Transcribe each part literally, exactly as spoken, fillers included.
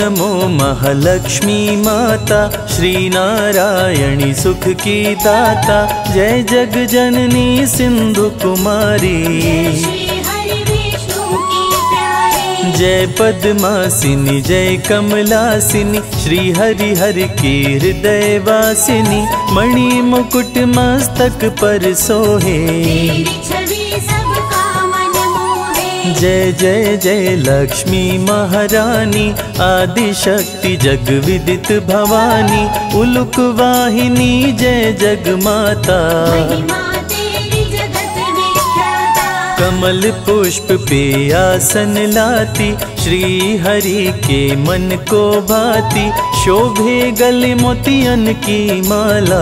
नमो महालक्ष्मी माता, श्री नारायणी सुख की दाता। जय जग जननी सिंधु कुमारी, जय पद्मासिनी जय कमलासिनी, श्री हरि हर की हृदय वासिनी। मणि मुकुट मस्तक पर सोहे, जय जय जय लक्ष्मी महारानी। आदि शक्ति जग विदित भवानी, उलुक वाहिनी जय जग माता। कमल पुष्प पे आसन लाती, श्री हरि के मन को भाती। शोभे गले मोतियन की माला,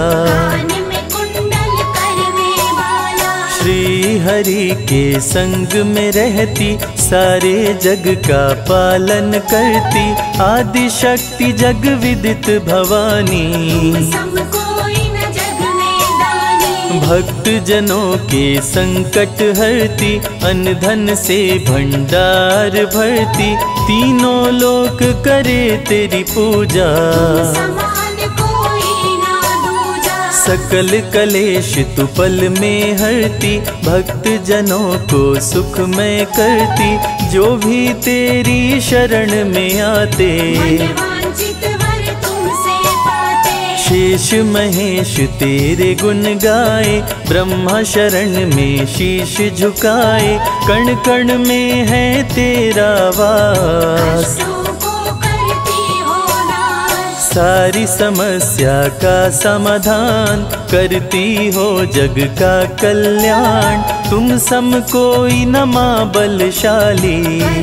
श्री हरि के संग में रहती। सारे जग का पालन करती, आदि शक्ति जग विदित भवानी। भक्त जनों के संकट हरती, अन्न धन से भंडार भरती। तीनों लोक करे तेरी पूजा, सकल कलेश तु पल में हरती। भक्त जनों को सुख में करती, जो भी तेरी शरण में आते। शेष महेश तेरे गुण गाए, ब्रह्मा शरण में शीश झुकाए। कण कण में है तेरा वास, सारी समस्या का समाधान। करती हो जग का कल्याण, तुम सम कोई न मां बलशाली।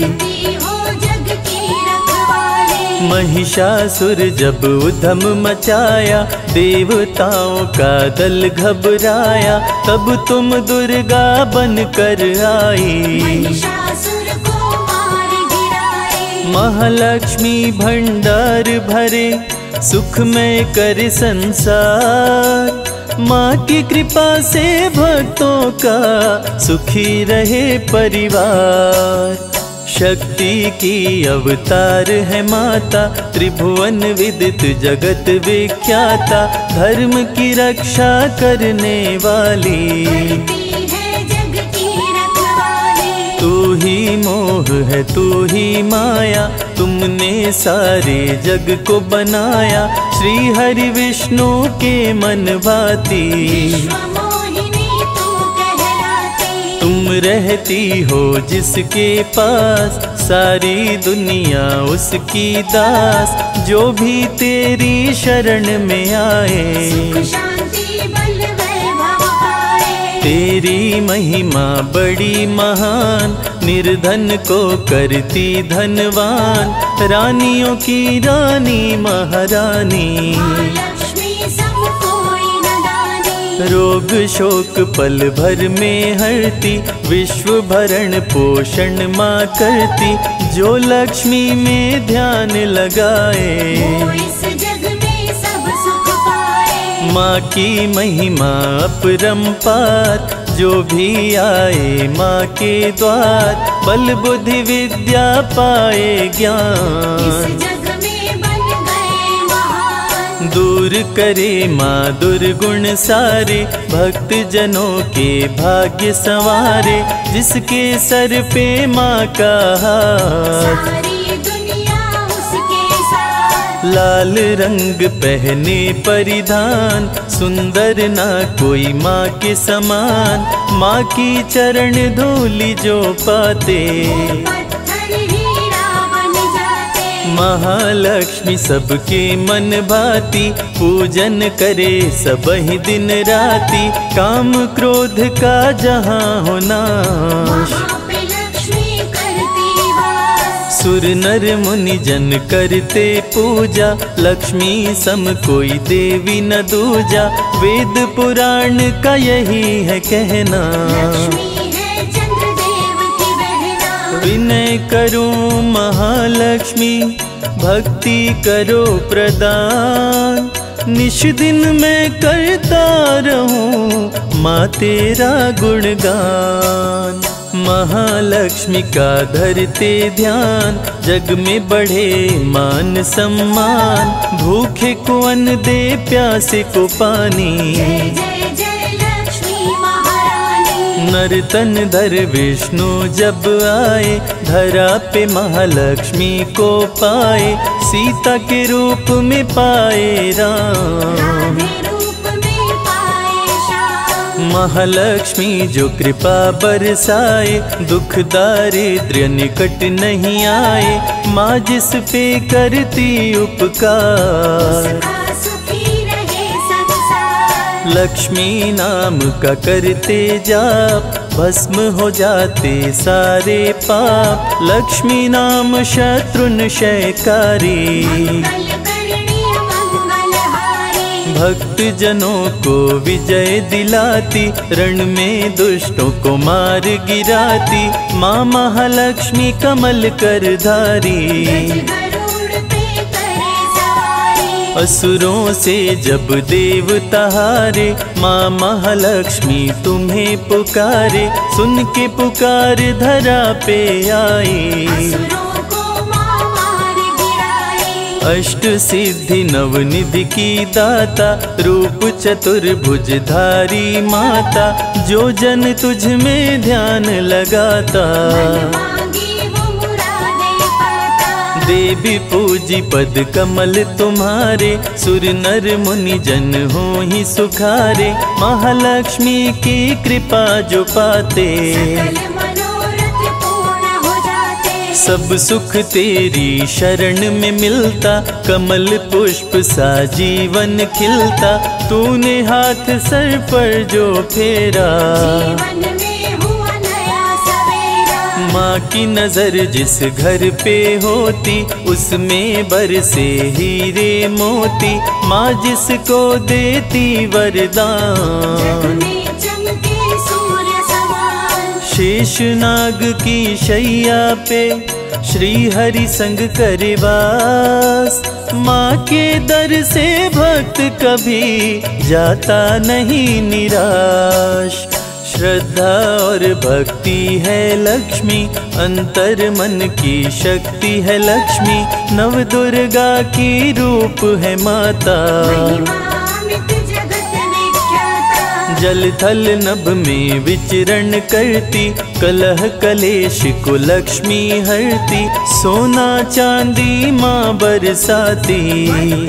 महिषासुर जब उधम मचाया, देवताओं का दल घबराया। तब तुम दुर्गा बन कर आई, महालक्ष्मी भंडार भरे। सुख में कर संसार, माँ की कृपा से भक्तों का सुखी रहे परिवार। शक्ति की अवतार है माता, त्रिभुवन विदित जगत विख्याता। धर्म की रक्षा करने वाली, तू ही मोह है तू ही माया। तुमने सारे जग को बनाया, श्री हरि विष्णु के मन भाती। तुम रहती हो जिसके पास, सारी दुनिया उसकी दास। जो भी तेरी शरण में आए, तेरी महिमा बड़ी महान। निर्धन को करती धनवान, रानियों की रानी महारानी। रोग शोक पल भर में हरती, विश्व भरण पोषण माँ करती। जो लक्ष्मी में ध्यान लगाए, माँ की महिमा अपरंपार। जो भी आए माँ के द्वार, बल बुद्धि विद्या पाए ज्ञान। दूर करे माँ दुर्गुण सारे, भक्त जनों के भाग्य संवारे। जिसके सर पे माँ का हाथ, लाल रंग पहने परिधान। सुंदर ना कोई माँ के समान, माँ की चरण धूलि जो पाते। महालक्ष्मी सबके मन भाती, पूजन करे सब ही दिन राती। काम क्रोध का जहाँ हो नाश, सुर नर मुनि जन करते पूजा। लक्ष्मी सम कोई देवी न दूजा, वेद पुराण का यही है कहना। विनय करूं महालक्ष्मी, भक्ति करो प्रदान। निश दिन मैं करता रहूं माँ तेरा गुणगान। महालक्ष्मी का धरते ध्यान, जग में बढ़े मान सम्मान। भूखे को अन्न दे, प्यासे को पानी। जय जय जय लक्ष्मी महारानी। नर तन धर विष्णु जब आए, धरा पे महालक्ष्मी को पाए। सीता के रूप में पाए राम, महालक्ष्मी जो कृपा बरसाए। दुख दारिद्र्य निकट नहीं आए, माँ जिस पे करती उपकार। लक्ष्मी नाम का करते जाप, भस्म हो जाते सारे पाप। लक्ष्मी नाम शत्रुन क्षयकारी, भक्त जनों को विजय दिलाती। रण में दुष्टों को मार गिराती, माँ महालक्ष्मी कमल कर धारी। असुरों से जब देवता हारे, माँ महालक्ष्मी तुम्हें पुकारे। सुन के पुकार धरा पे आई, अष्ट सिद्धि नवनिधि की दाता। रूप चतुर्भुज धारी माता, जो जन तुझ में ध्यान लगाता। देवी पूजी पद कमल तुम्हारे, सुर नर मुनि जन हो ही सुखारे। महालक्ष्मी की कृपा जो पाते, सब सुख तेरी शरण में मिलता। कमल पुष्प सा जीवन खिलता, तूने हाथ सर पर जो फेरा। माँ की नजर जिस घर पे होती, उसमें बरसे हीरे मोती। माँ जिसको देती वरदान, शेष नाग की शैया पे श्री हरि संग करे वास। माँ के दर से भक्त कभी जाता नहीं निराश। श्रद्धा और भक्ति है लक्ष्मी, अंतर मन की शक्ति है लक्ष्मी। नव दुर्गा की रूप है माता, जल थल नभ में विचरण करती। कलह कलेश को लक्ष्मी हरती, सोना चांदी माँ बरसाती।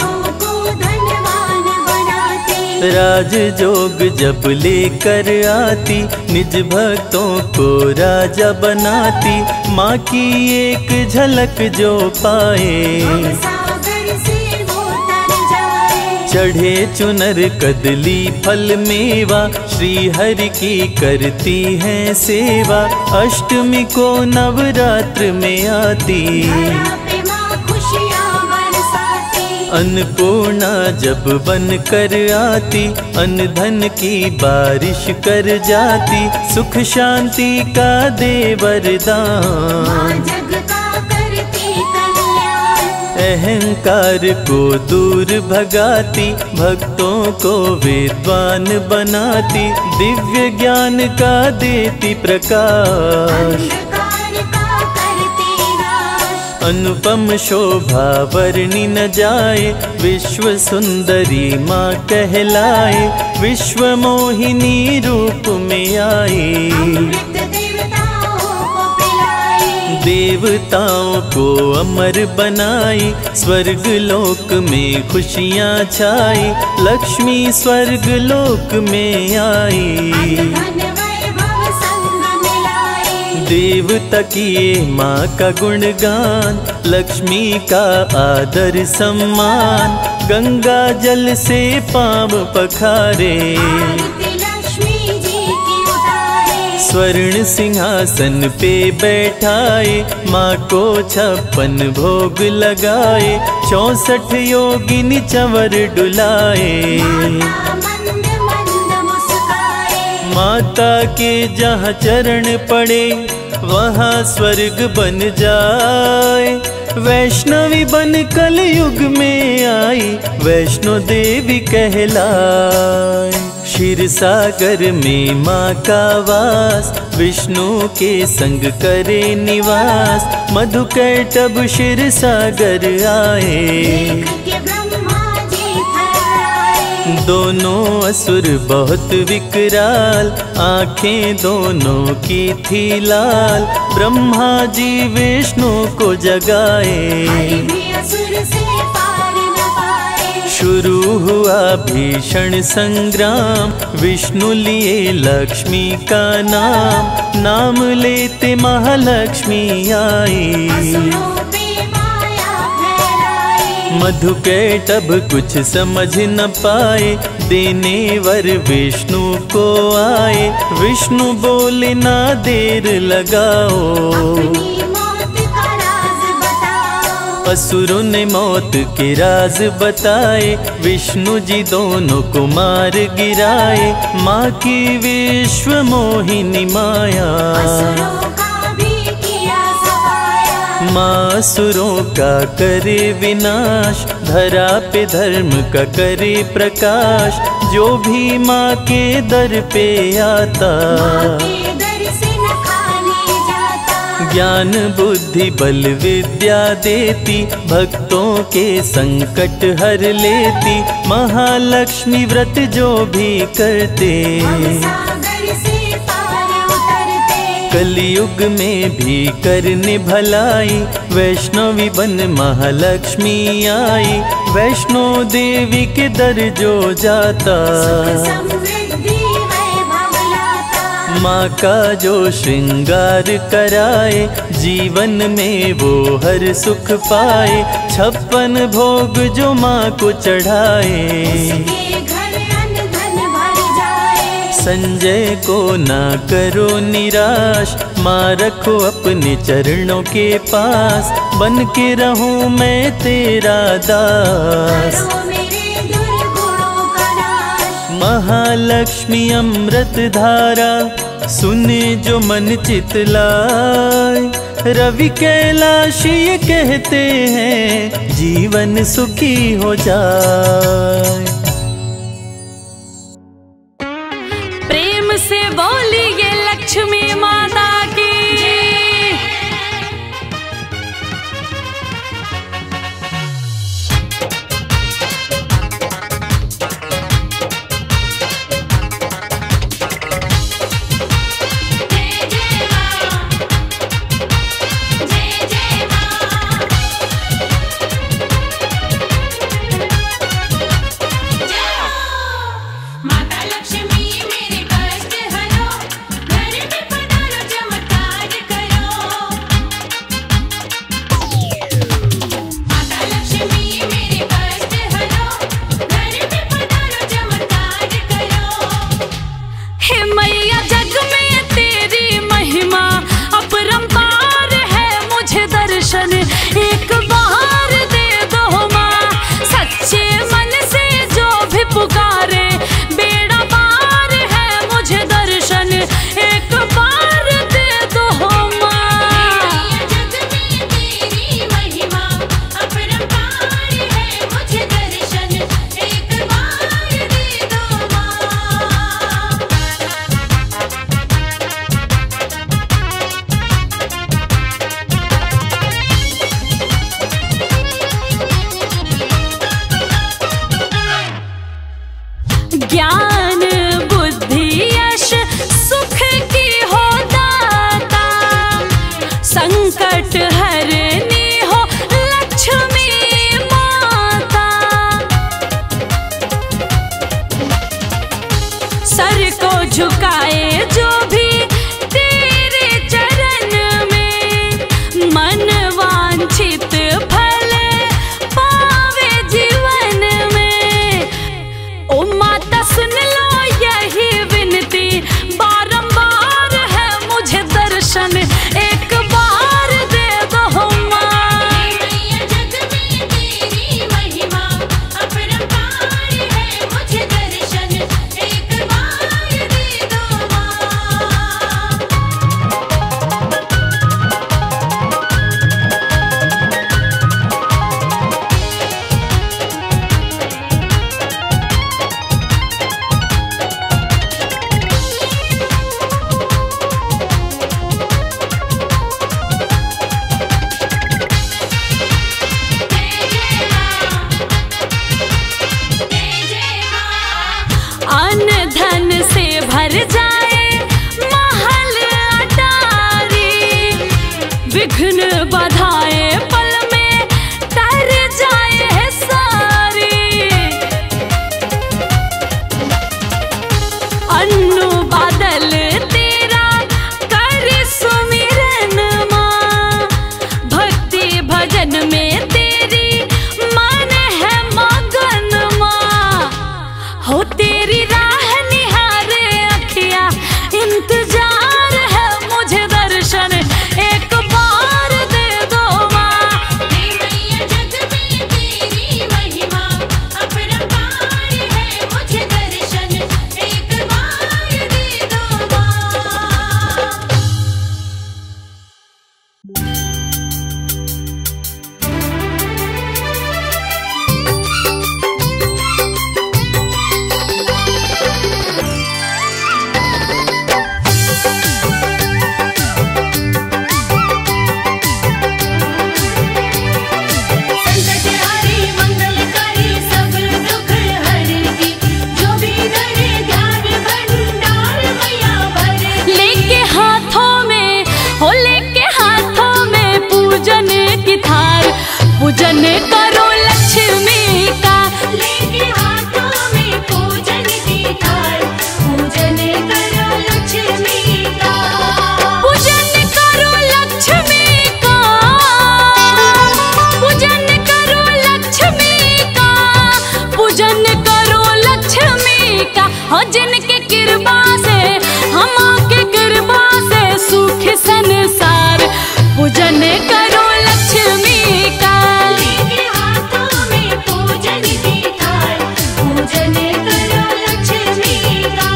राज जोग जब लेकर आती, निज भक्तों को राजा बनाती। माँ की एक झलक जो पाए, चढ़े चुनर कदली फल मेवा। श्री हरि की करती है सेवा, अष्टमी को नवरात्र में आती। अन्नपूर्णा जब बन कर आती, अन्न धन की बारिश कर जाती। सुख शांति का दे वरदान, अहंकार को दूर भगाती। भक्तों को विद्वान बनाती, दिव्य ज्ञान का देती प्रकाश। अनुपम शोभा वर्णि न जाए, विश्व सुंदरी माँ कहलाए। विश्व मोहिनी रूप में आई, देवताओं को अमर बनाई। स्वर्ग लोक में खुशियाँ छाई, लक्ष्मी स्वर्ग लोक में आई। देवता किए माँ का गुणगान, लक्ष्मी का आदर सम्मान। गंगा जल से पाँव पखारे, स्वर्ण सिंहासन पे बैठाए। माँ को छप्पन भोग लगाए, चौसठ योगिनी चंवर डुलाए। माता के जहाँ चरण पड़े, वहाँ स्वर्ग बन जाए। वैष्णवी बन कलयुग में आई, वैष्णो देवी कहलाए। क्षीर सागर में माँ का वास, विष्णु के संग करे निवास। मधुकैटभ क्षीर सागर आए, देख के ब्रह्मा जी थर्राए। दोनों असुर बहुत विकराल, आंखें दोनों की थी लाल। ब्रह्मा जी विष्णु को जगाए, हरि भी असुर से पार न पाए। शुरू हुआ भीषण संग्राम, विष्णु लिए लक्ष्मी का नाम। नाम लेते महालक्ष्मी आई, असुरों पे माया फैलाई। मधुकैटभ कुछ समझ न पाए, देने वर विष्णु को आए। विष्णु बोले ना देर लगाओ, अपनी मौत का राज बताओ। असुरों ने मौत के राज बताए। विष्णु जी दोनों को मार गिराए, माँ की विश्व मोहिनी माया। असुरों का भी किया सफाया। माँ असुरों का करे विनाश, धरा पे धर्म का करे प्रकाश। जो भी माँ के दर पे आता, माँ के दर से न खाली जाता। ज्ञान बुद्धि बल विद्या देती, भक्तों के संकट हर लेती। महालक्ष्मी व्रत जो भी करते, हम सागर से पार उतरते। कलयुग में भी करने भलाई। वैष्णवी बन महालक्ष्मी आई, वैष्णो देवी के दर जो जाता। सुख समृद्धि वैभव लाता। माँ का जो श्रृंगार कराए, जीवन में वो हर सुख पाए। छप्पन भोग जो माँ को चढ़ाए, उसके घर अन्न धन भर जाए। संजय को ना करो निराश, माँ रखो अपने चरणों के पास। बन के रहूं मैं तेरा दास, करो मेरे दुर्गुणों का नाश। महालक्ष्मी अमृत धारा, सुने जो मन चितलाए। रवि कैलाश ये कहते हैं, जीवन सुखी हो जाए। प्रेम से बोलिए लक्ष्मी माता की। जय जय माँ, जय जय माँ। हो जिनके कृपा से हम के कृपा से सुख संसार पूजन करो लक्ष्मी का। लेके हाथों में पूजन की थाल पूजन करो लक्ष्मी का।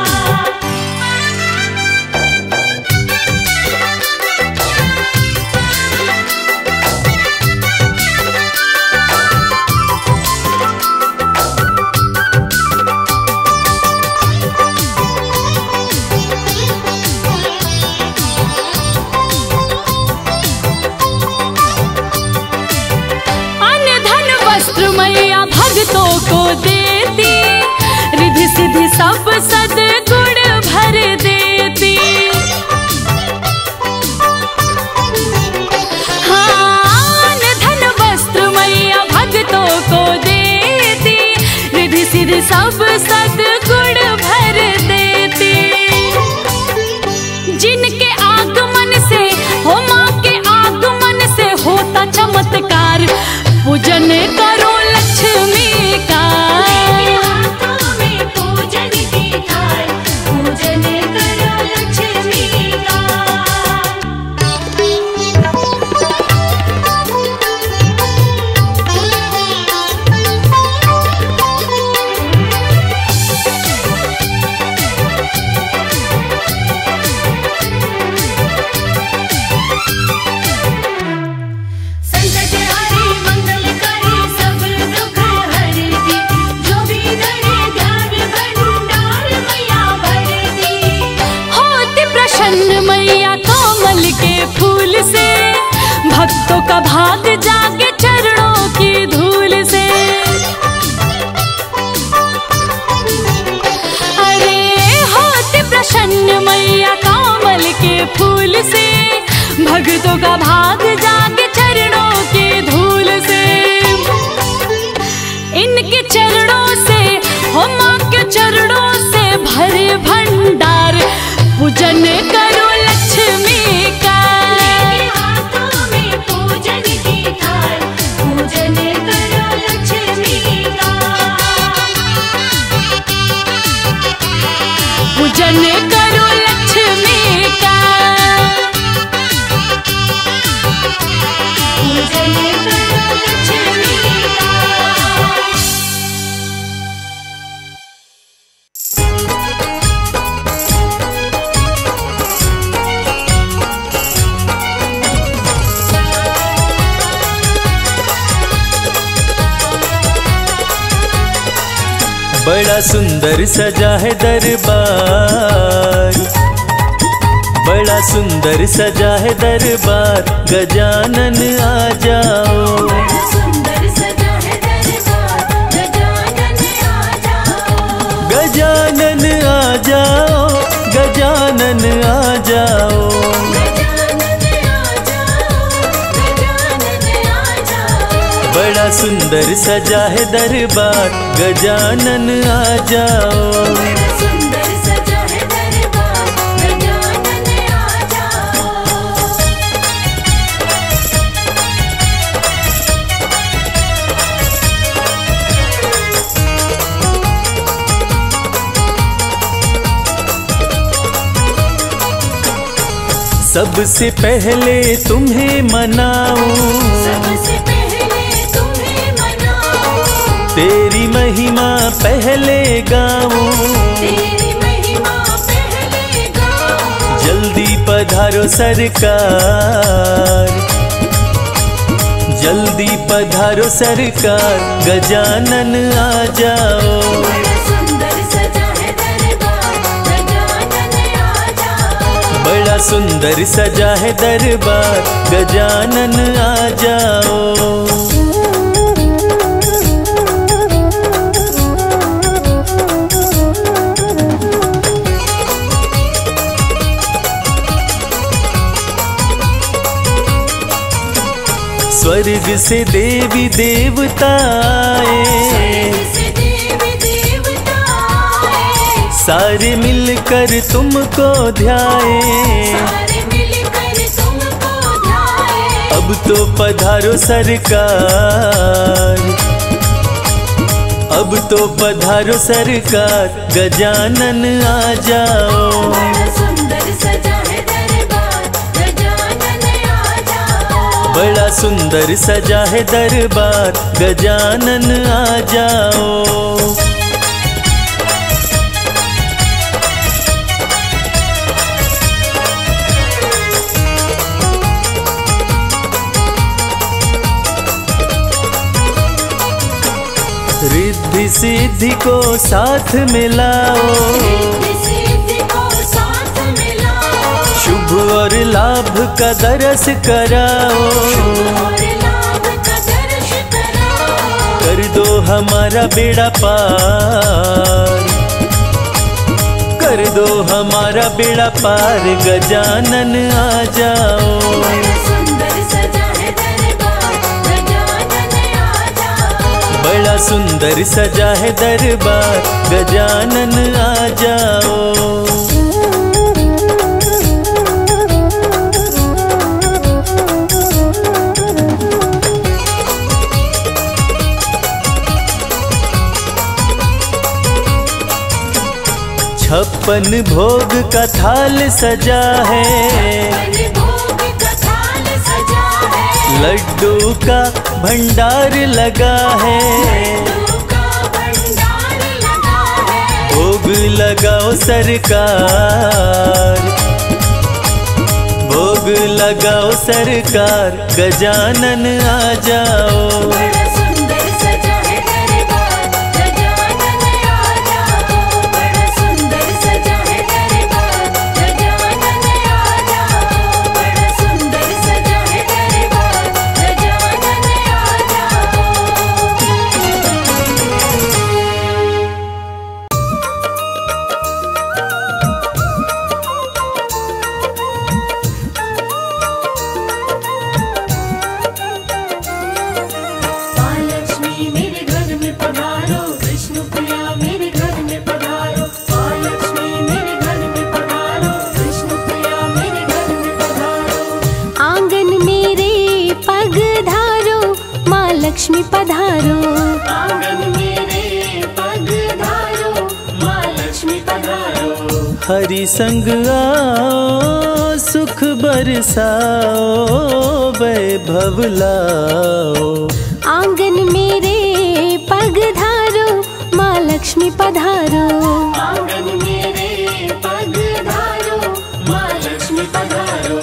मैया भक्तों को देती रिधि सिद्धि सब सद्गुण भर देती। हाँ धन वस्त्र मैया भक्तों को देती रिधि सिद्धि सब सद्गुण भर देती। जिनके आगमन से हो माँ के आगमन से होता चमत्कार पूजन करो लक्ष्मी का। लेके हाथों में पूजन की थाल पूजन करो लक्ष्मी का। संकट हरी मंगल करे सब दुख हरती जो भी धरे ध्यान भंडार मैया भरती। होती प्रसन्न मैया कमल के फूल से भक्तों का भाग जागे चरणों की धूल से। अरे होती प्रसन्न मैया कमल के फूल से भक्तों का भाग जागे चरणों की धूल से। इनके चरणों से हो माँ के चरणों से भरे भंडार पूजन करो लक्ष्मी का। लेके हाथों में पूजन की थाल पूजन करो लक्ष्मी का। पूजन करो लक्ष्मी का। पूजन करो लक्ष्मी का। बड़ा सुंदर सजा है दरबार, बड़ा सुंदर सजा है दरबार, गजानन आ जाओ। बड़ा सुंदर सजा है दरबार गजानन आ जाओ। गजानन आ जाओ, गजानन आ जाओ। गजानन आ जाओ गजानन आ जाओ। बड़ा सुंदर सजा है दरबार, गजानन आ जाओ। बड़ा सुंदर सजा है दरबार गजानन आ जाओ। सबसे पहले तुम्हें मनाऊं, सबसे पहले तुम्हें मनाऊं, तेरी महिमा पहले गाऊं। तेरी महिमा पहले गाऊं। जल्दी पधारो सरकार, जल्दी पधारो सरकार, गजानन आ जाओ। बड़ा सुंदर सजा है दरबार गजानन आ जाओ। बड़ा सुंदर सजा है दरबार, गजानन आ जाओ। स्वर्ग से देवी देवता आए, से देवी देवता आए। सारे मिलकर तुमको ध्याए। सारे मिलकर तुमको ध्याए। अब तो पधारो सरकार, अब तो पधारो सरकार, गजानन आ जाओ। बड़ा सुंदर सजा है दरबार, गजानन आ जाओ। बड़ा सुंदर सजा है दरबार, गजानन आ जाओ। रिद्धि सिद्धि को साथ मिलाओ, रिद्धि सिद्धि को साथ मिलाओ। शुभ और लाभ का दरस कराओ। और लाभ का दर्श कराओ। कर दो हमारा बेड़ा पार, कर दो हमारा बेड़ा पार, गजानन आ जाओ। बड़ा सुंदर सजा है दरबार, गजानन आ जाओ। बड़ा सुंदर सजा है दरबार, गजानन आ जाओ। छप्पन भोग का थाल सजा है, भोग का थाल सजा है। लड्डू का भंडार लगा है। लड्डू का भंडार लगा है। भोग लगाओ सरकार, भोग लगाओ सरकार, गजानन आ जाओ। बड़ा सुंदर सजा है दरबार, गजानन आ जाओ। बड़ा सुंदर सजा है दरबार, गजानन आ जाओ। बड़ा सुंदर सजा है दरबार, गजानन आ जाओ। महालक्ष्मी मेरे घर में पधारो, विष्णु प्रिया मेरे घर में पधारो। महालक्ष्मी मेरे घर में पधारो, विष्णु प्रिया मेरे घर में पधारो। आंगन मेरे पग धारो, माँ लक्ष्मी पधारो। आंगन मेरे पग धारो, माँ लक्ष्मी पधारो। हरि संग आओ, सुख बरसाओ, वैभव लाओ। आंगन मेरे पग धारो, माँ लक्ष्मी पधारो। आंगन मेरे पग धारो, माँ लक्ष्मी पधारो।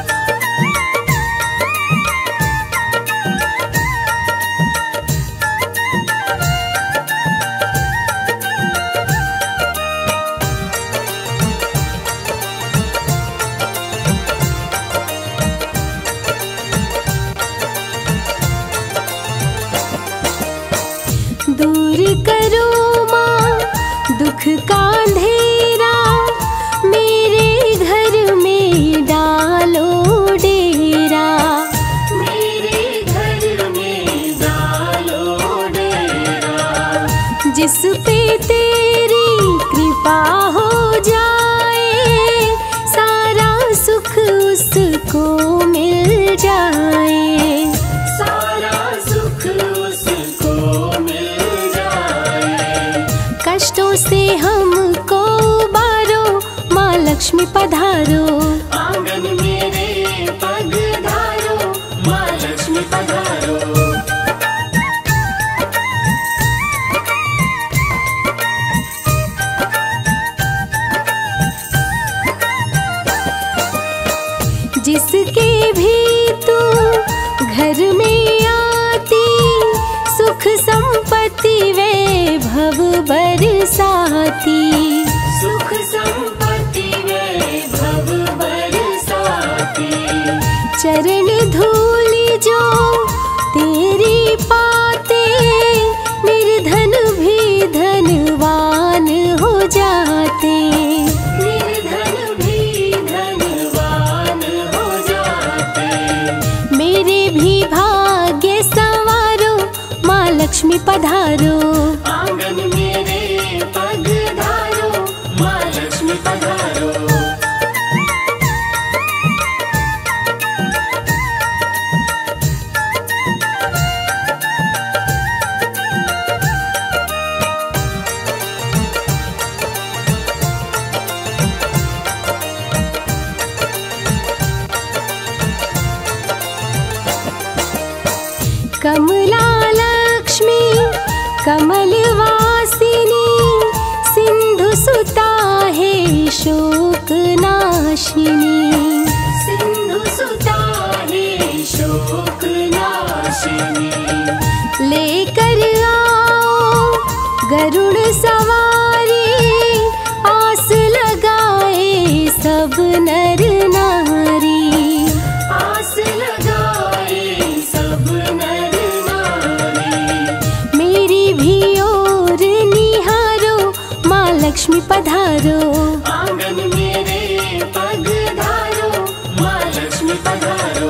दूर करो माँ दुख का अंधेरा, मेरे घर में डालो डेरा। मेरे घर में डालो डेरा। जिस पे तेरी कृपा हो जाए, सारा सुख उसको मिल जाए। सारा सुख उसको मिल जाए। कष्टों से हमको उबारो, माँ लक्ष्मी पधारो। आंगन मेरे पग धारो, माँ लक्ष्मी पधारो। जिसके भी तू घर में आती, सुख संपत्ति वैभव बरसाती। सुख संपत्ति वैभव बरसाती। चरण धूल जो तेरी पाते, निर्धन भी धनवान हो जाते। निर्धन भी धनवान हो जाते। मेरे भी भाग्य संवारो, माँ लक्ष्मी पधारो। आंगन मेरे पग धारो, माँ लक्ष्मी पधारो। कमलवासिनी सिंधु सुता है शोक नाशिनी। सिंधु सुता है शोक नाशिनी। लेकर आओ गरुड़ सवारी, आस लगाए सब नर नारी। आस लगाए सब नर नारी। मेरी भी ओर निहारो, माँ लक्ष्मी पधारो। आंगन मेरे पग धारो, माँ लक्ष्मी पधारो।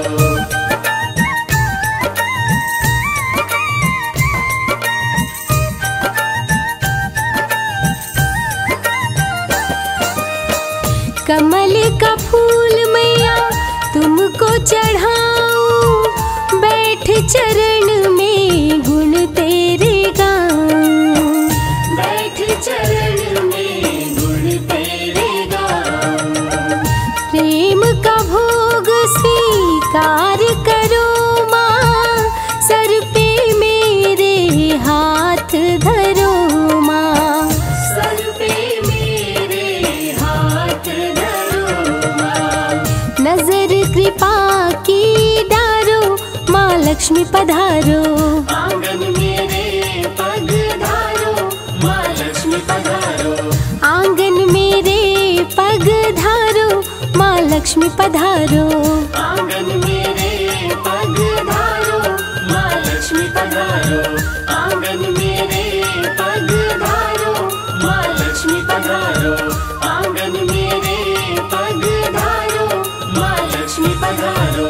कमल का फूल मैया तुमको चढ़ाऊं, बैठ चरण में गुण तेरे गाऊं। बैठ चरण में गुण तेरे गाऊं। प्रेम का भोग स्वीकार करो माँ, सर पे मेरे हाथ धरो माँ। सर पे मेरे हाथ धरो माँ। नजर कृपा की डारो, माँ लक्ष्मी पधारो। आंगन मेरे पग धारो, माँ लक्ष्मी पधारो। आंगन मेरे पग धारो, माँ लक्ष्मी पधारो। आंगन मेरे पग धारो, माँ लक्ष्मी पधारो। आंगन मेरे पग धारो, माँ लक्ष्मी पधारो। आंगन मेरे पग धारो, माँ लक्ष्मी पधारो।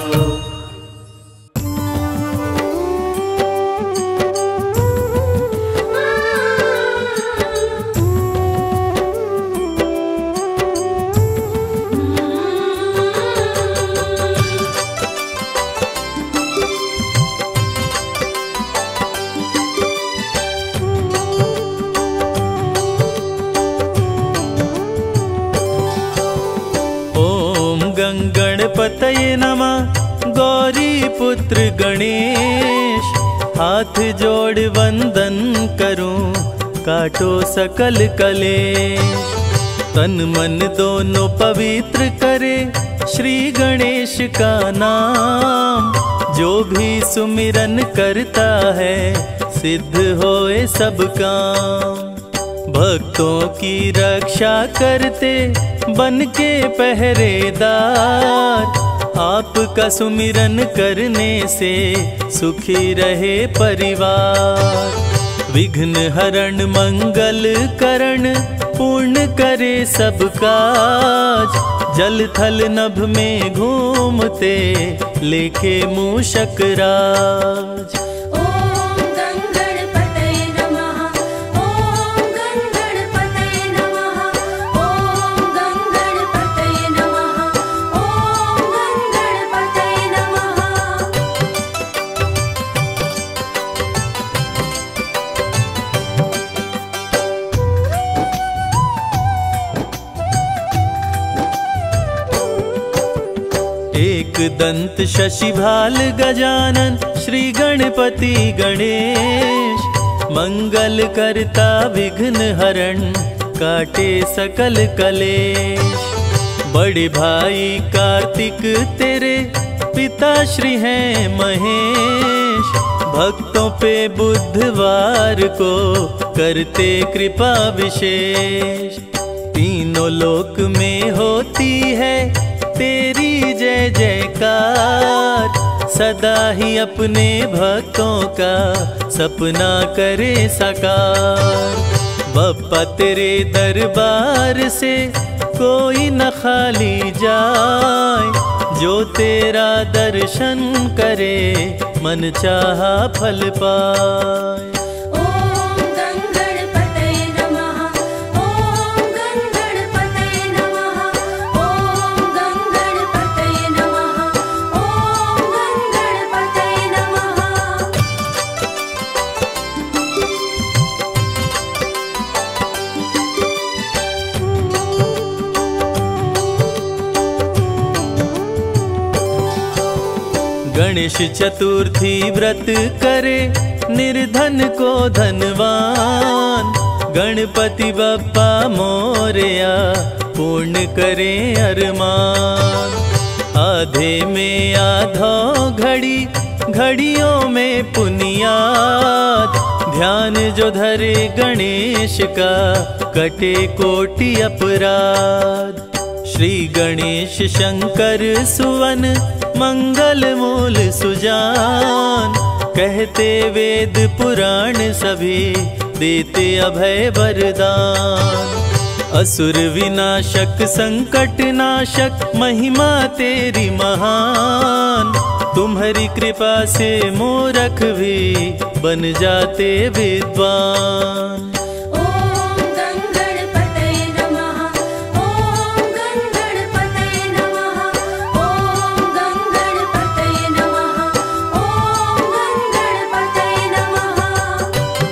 गणपतये नमः। गौरी पुत्र गणेश, हाथ जोड़ वंदन करूं, काटो सकल कलेश। तन मन दोनों पवित्र करे, श्री गणेश का नाम। जो भी सुमिरन करता है, सिद्ध होए सब काम। भक्तों की रक्षा करते, बन के पहरेदार। आपका सुमिरन करने से सुखी रहे परिवार। विघ्न हरण मंगल करण, पूर्ण करे सब काज। जल थल नभ में घूमते, लेके मूषक राज। एक दंत शशिभाल गजानन, श्री गणपति गणेश। मंगल करता विघ्न हरण, काटे सकल कलेश। बड़े भाई कार्तिक तेरे, पिता श्री हैं महेश। भक्तों पे बुधवार को करते कृपा विशेष। तीनों लोक में होती है तेरी जय जयकार। सदा ही अपने भक्तों का सपना करे साकार। बप्पा तेरे दरबार से कोई न खाली जाए। जो तेरा दर्शन करे, मन चाहा फल पाए। गणेश चतुर्थी व्रत करे, निर्धन को धनवान। गणपति बप्पा मोरया पूर्ण करे अरमान। आधे में आधो घड़ी घड़ियों में पुनियाद। ध्यान जो धरे गणेश का कटे कोटि अपराध। श्री गणेश शंकर सुवन मंगल मूल सुजान। कहते वेद पुराण सभी देते अभय वरदान। असुर विनाशक संकट नाशक महिमा तेरी महान। तुम्हारी कृपा से मूर्ख भी बन जाते विद्वान। ओम गंगणपतये नमः। ओम गंगणपतये नमः। ओम गंगणपतये नमः। ओम गंगणपतये नमः।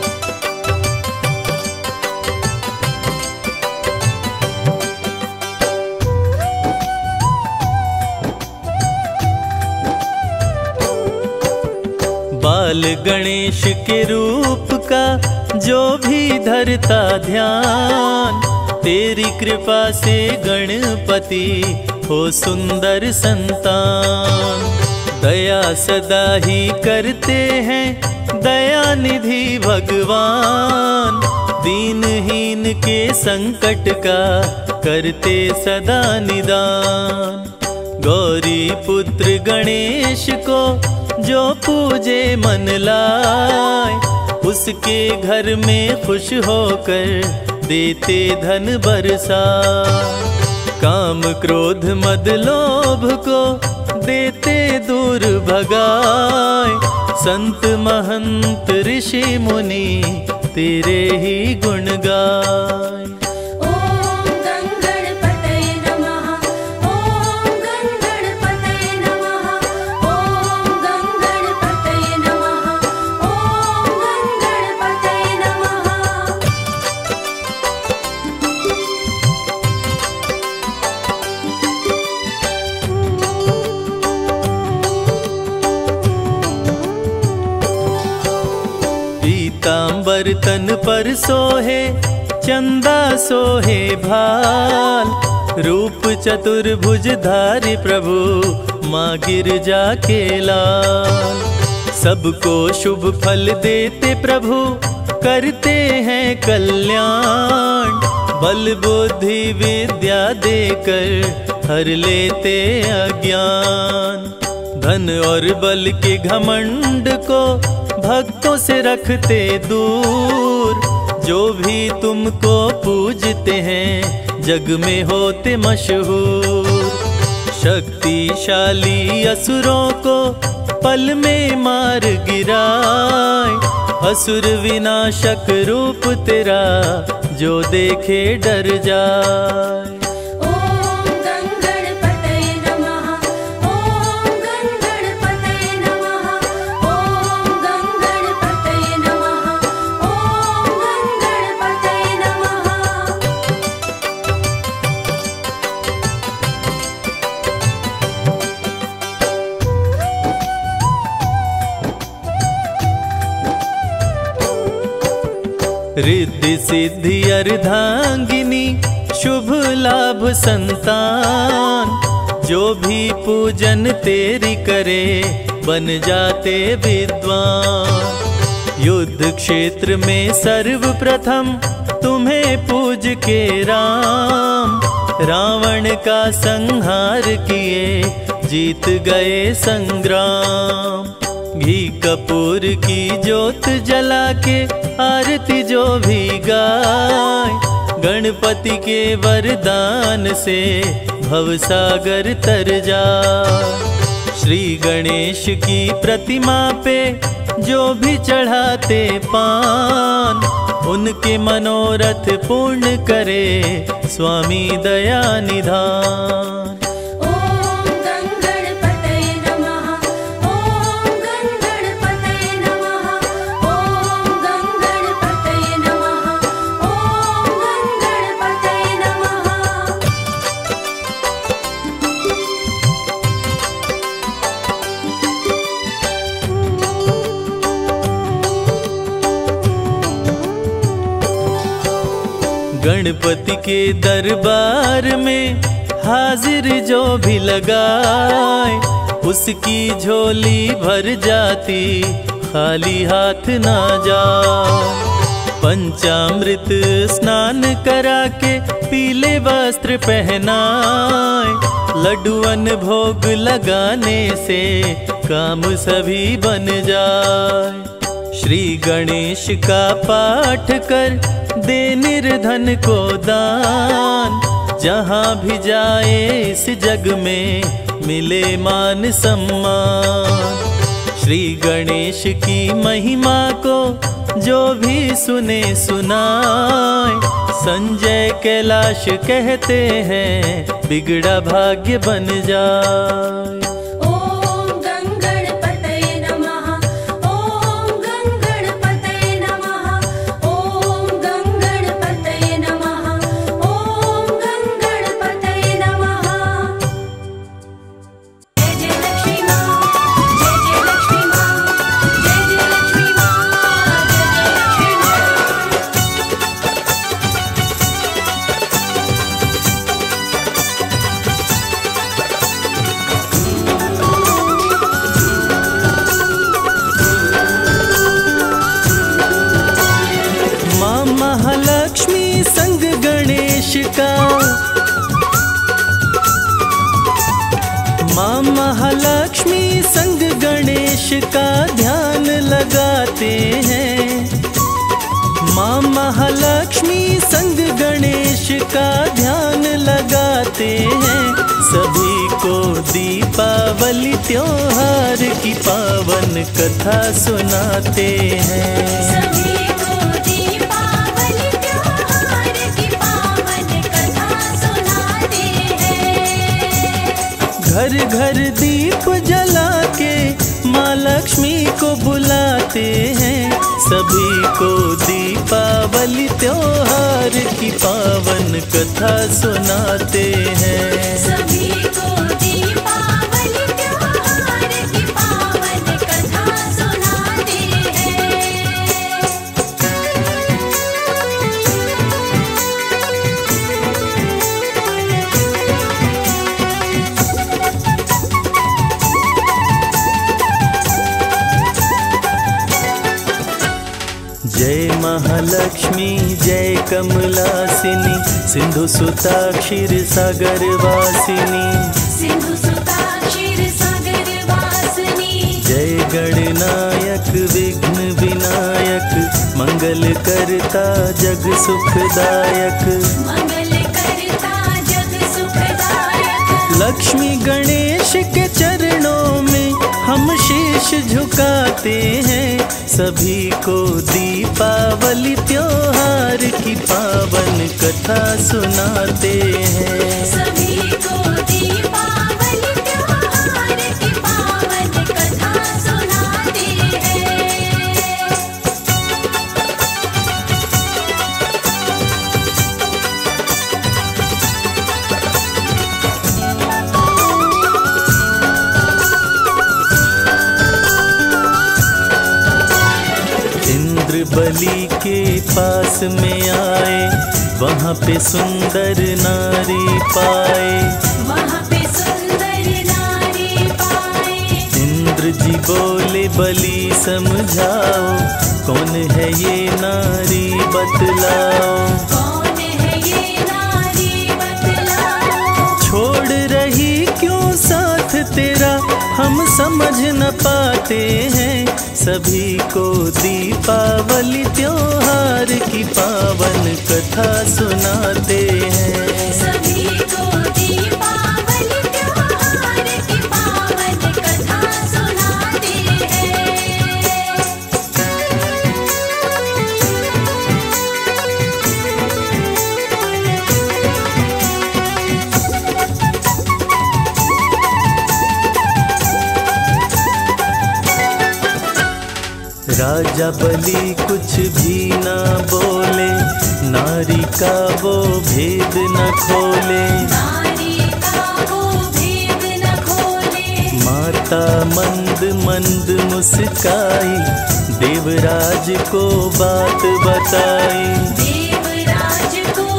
बाल गणेश के रूप का जो भी धरता ध्यान। तेरी कृपा से गणपति हो सुंदर संतान। दया सदा ही करते हैं दया निधि भगवान। दीनहीन के संकट का करते सदा निदान। गौरी पुत्र गणेश को जो पूजे मन लाए। उसके घर में खुश होकर देते धन बरसाए। काम क्रोध मद लोभ को देते दूर भगाए। संत महंत ऋषि मुनि तेरे ही गुण गाए। ओम गंगणपतये नमः। ओम गंगणपतये नमः। ओम गंगणपतये नमः। ओम गंगणपतये नमः। पीतांबर तन पर सोहे चंदा सोहे भाल। रूप चतुर्भुज धारी प्रभु माँ गिरजा के लाल। सबको शुभ फल देते प्रभु करते हैं कल्याण। बल बुद्धि विद्या देकर हर लेते अज्ञान। धन और बल के घमंड को भक्तों से रखते दूर। जो भी तुमको पूजते हैं जग में होते मशहूर। शक्तिशाली असुरों को पल में मार गिराए। असुर विनाशक रूप तेरा जो देखे डर जाए। ओम गंगणपतये नमः। ओम गंगणपतये नमः। ओम गंगणपतये नमः। ओम गंगणपतये नमः। रिद्धि सिद्धि अर्धांगिनी शुभ लाभ संतान। जो भी पूजन तेरी करे बन जाते विद्वान। युद्ध क्षेत्र में सर्वप्रथम तुम्हें पूज के राम। रावण का संहार किए जीत गए संग्राम। घी कपूर की ज्योत जला के आरती जो भी गाय। गणपति के वरदान से भवसागर तर जाए। श्री गणेश की प्रतिमा पे जो भी चढ़ाते पान। उनके मनोरथ पूर्ण करे स्वामी दया निधान। ओम गंगणपतये नमः। ओम गंगणपतये नमः। ओम गंगणपतये नमः। ओम गंगणपतये नमः। गणपति के दरबार में हाजिर जो भी लगाए, उसकी झोली भर जाती, खाली हाथ ना जाए। पंचामृत स्नान करा के पीले वस्त्र पहनाए, लड्डुअन भोग लगाने से काम सभी बन जाए। श्री गणेश का पाठ कर दे निर्धन को दान, जहाँ भी जाए इस जग में मिले मान सम्मान। श्री गणेश की महिमा को जो भी सुने सुनाए, संजय कैलाश कहते हैं बिगड़ा भाग्य बन जाए। ओम गंगणपतये नमः, ओम गंगणपतये नमः, ओम गंगणपतये नमः, ओम गंगणपतये नमः। जय जय लक्ष्मी माँ, जय जय लक्ष्मी माँ, जय जय लक्ष्मी माँ, जय जय लक्ष्मी माँ। माँ महालक्ष्मी संग गणेश का, माँ महालक्ष्मी संग गणेश का ध्यान लगाते हैं। माँ महालक्ष्मी संग गणेश का ध्यान लगाते हैं, सभी को दीपावली त्योहार की पावन कथा सुनाते हैं। सभी को दीपावली त्योहार की पावन कथा सुनाते हैं। घर घर दीप जला के माँ लक्ष्मी को बुलाते हैं, सभी को दीपावली त्योहार की पावन कथा सुनाते हैं। सभी को दीपावली त्योहार की पावन कथा सुनाते हैं। जय महालक्ष्मी जय कमलासिनी, सिंधु सुता क्षीर सागर वासिनी। सिंधु सुता क्षीर सागर वासिनी। जय गणनायक विघ्न विनायक, मंगल करता जग सुखदायक। मंगल करता जग सुखदायक। लक्ष्मी गणेश के चरणों में हम शीश झुकाते हैं, सभी को दीपावली त्योहार की पावन कथा सुनाते हैं। सभी को दीपावली त्योहार की पावन कथा सुनाते हैं। इंद्र बलि के पास में आए, वहाँ पे सुंदर नारी पाए। वहाँ पे सुंदर नारी पाए। इंद्र जी बोले बलि समझाओ, कौन है ये नारी बतलाओ। कौन है ये नारी बतलाओ। छोड़ रही क्यों साथ तेरा, हम समझ न पाते हैं, सभी को दीपावली त्योहार की पावन कथा सुनाते हैं। सभी को दीपावली त्योहार की पावन कथा सुनाते हैं। राजा बलि कुछ भी ना बोले, नारी का वो भेद न खोले। नारी का वो भेद न खोले। माता मंद मंद मुस्काई, देवराज को बात बताई। देवराज को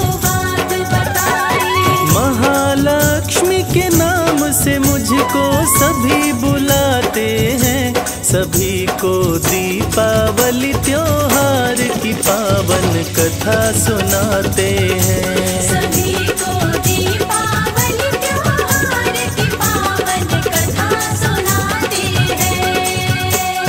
सभी को दीपावली त्योहार की पावन कथा सुनाते हैं। सभी को दीपावली त्योहार की पावन कथा सुनाते हैं।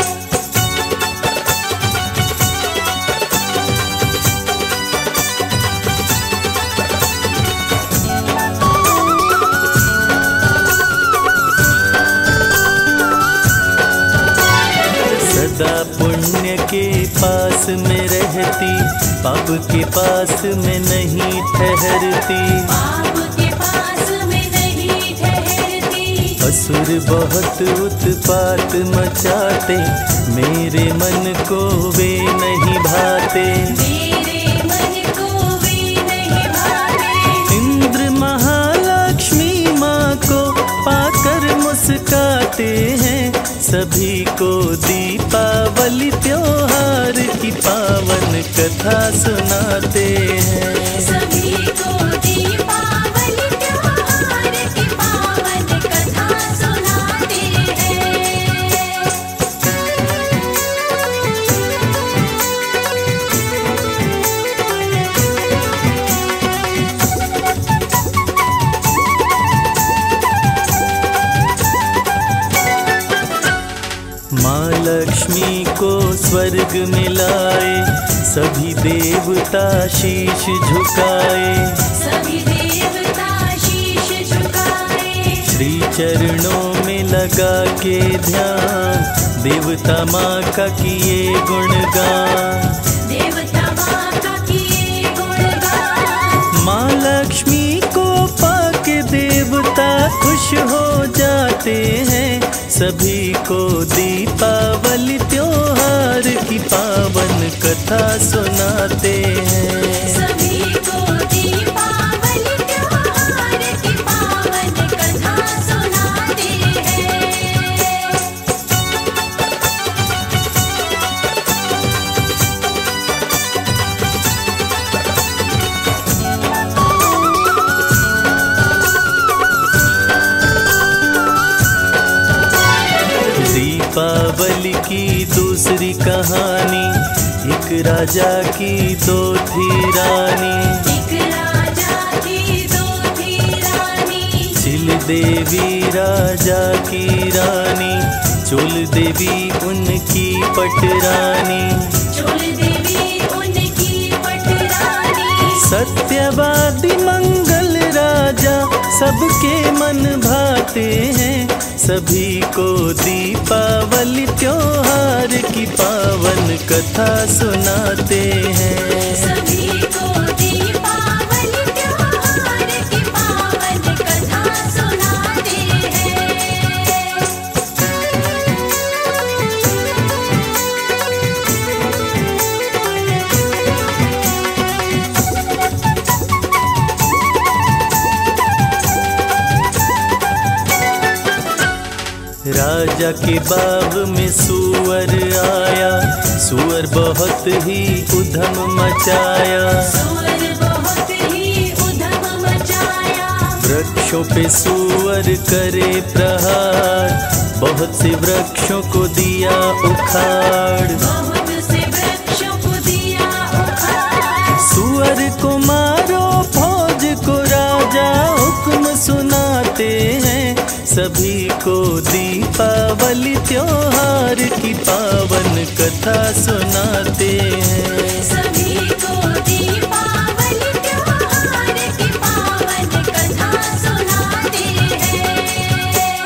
सदा पुण्य के पास में रहती, पाप के पास में नहीं ठहरती। पाप के पास में नहीं ठहरती। असुर बहुत उत्पात मचाते, मेरे मन को वे नहीं भाते। मेरे मन को वे नहीं भाते। इंद्र महालक्ष्मी माँ को पाकर मुस्काते हैं। सभी को दीपावली त्योहार की पावन कथा सुनाते हैं। सभी को दीपावली त्योहार की पावन कथा सुनाते हैं। माँ लक्ष्मी को स्वर्ग में लाए, सभी देवता शीश झुकाए। सभी देवता शीश झुकाए। श्री चरणों में लगा के ध्यान, देवता माँ का किए गुणगान। देवता माँ का किए गुणगान। माँ लक्ष्मी को पाके देवता खुश हो जाते हैं। सभी को दीपावली त्योहार की पावन कथा सुनाते हैं। सभी को दीपावली त्योहार की पावन कथा सुनाते हैं। दीपावली की दूसरी कहानी, एक राजा की दो थी रानी। एक राजा की दो थी रानी। चिल देवी राजा की रानी, चुल देवी उनकी पटरानी। चुल देवी उनकी पटरानी। सत्यवादी मंगल राजा सबके मन भाते हैं। सभी को दीपावली त्योहार की पावन कथा सुनाते हैं। सभी को दीपावली त्योहार की पावन कथा सुनाते हैं। राजा के बाग में सुअर आया, सुअर बहुत ही उधम मचाया। सुअर बहुत ही उधम मचाया। वृक्षों पे सुअर करे प्रहार, बहुत से वृक्षों को दिया उखाड़। बहुत से वृक्षों को दिया उखाड़। सुअर को मारो फौज को राजा हुक्म सुनाते हैं। सभी को दीपावली त्योहार की पावन कथा सुनाते हैं। सभी को दीपावली त्योहार की पावन कथा सुनाते हैं।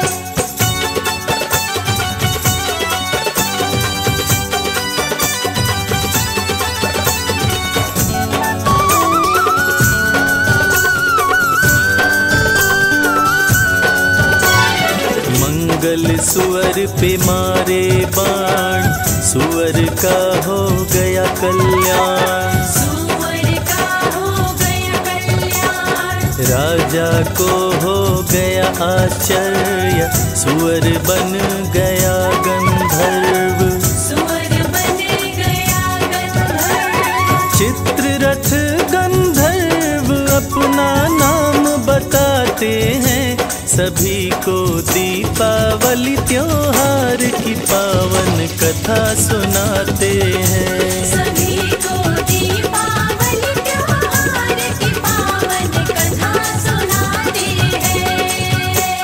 मंगल सुअर पे मारे बाण, सुअर का हो गया कल्याण। सुअर का हो गया कल्याण। राजा को हो गया आश्चर्य, सुअर बन गया गंधर्व। सुअर बन गया गंधर्व। चित्ररथ गंधर्व अपना नाम बताते हैं। सभी को दीपावली त्योहार की पावन कथा सुनाते हैं। सभी को दीपावली त्योहार की पावन कथा सुनाते हैं।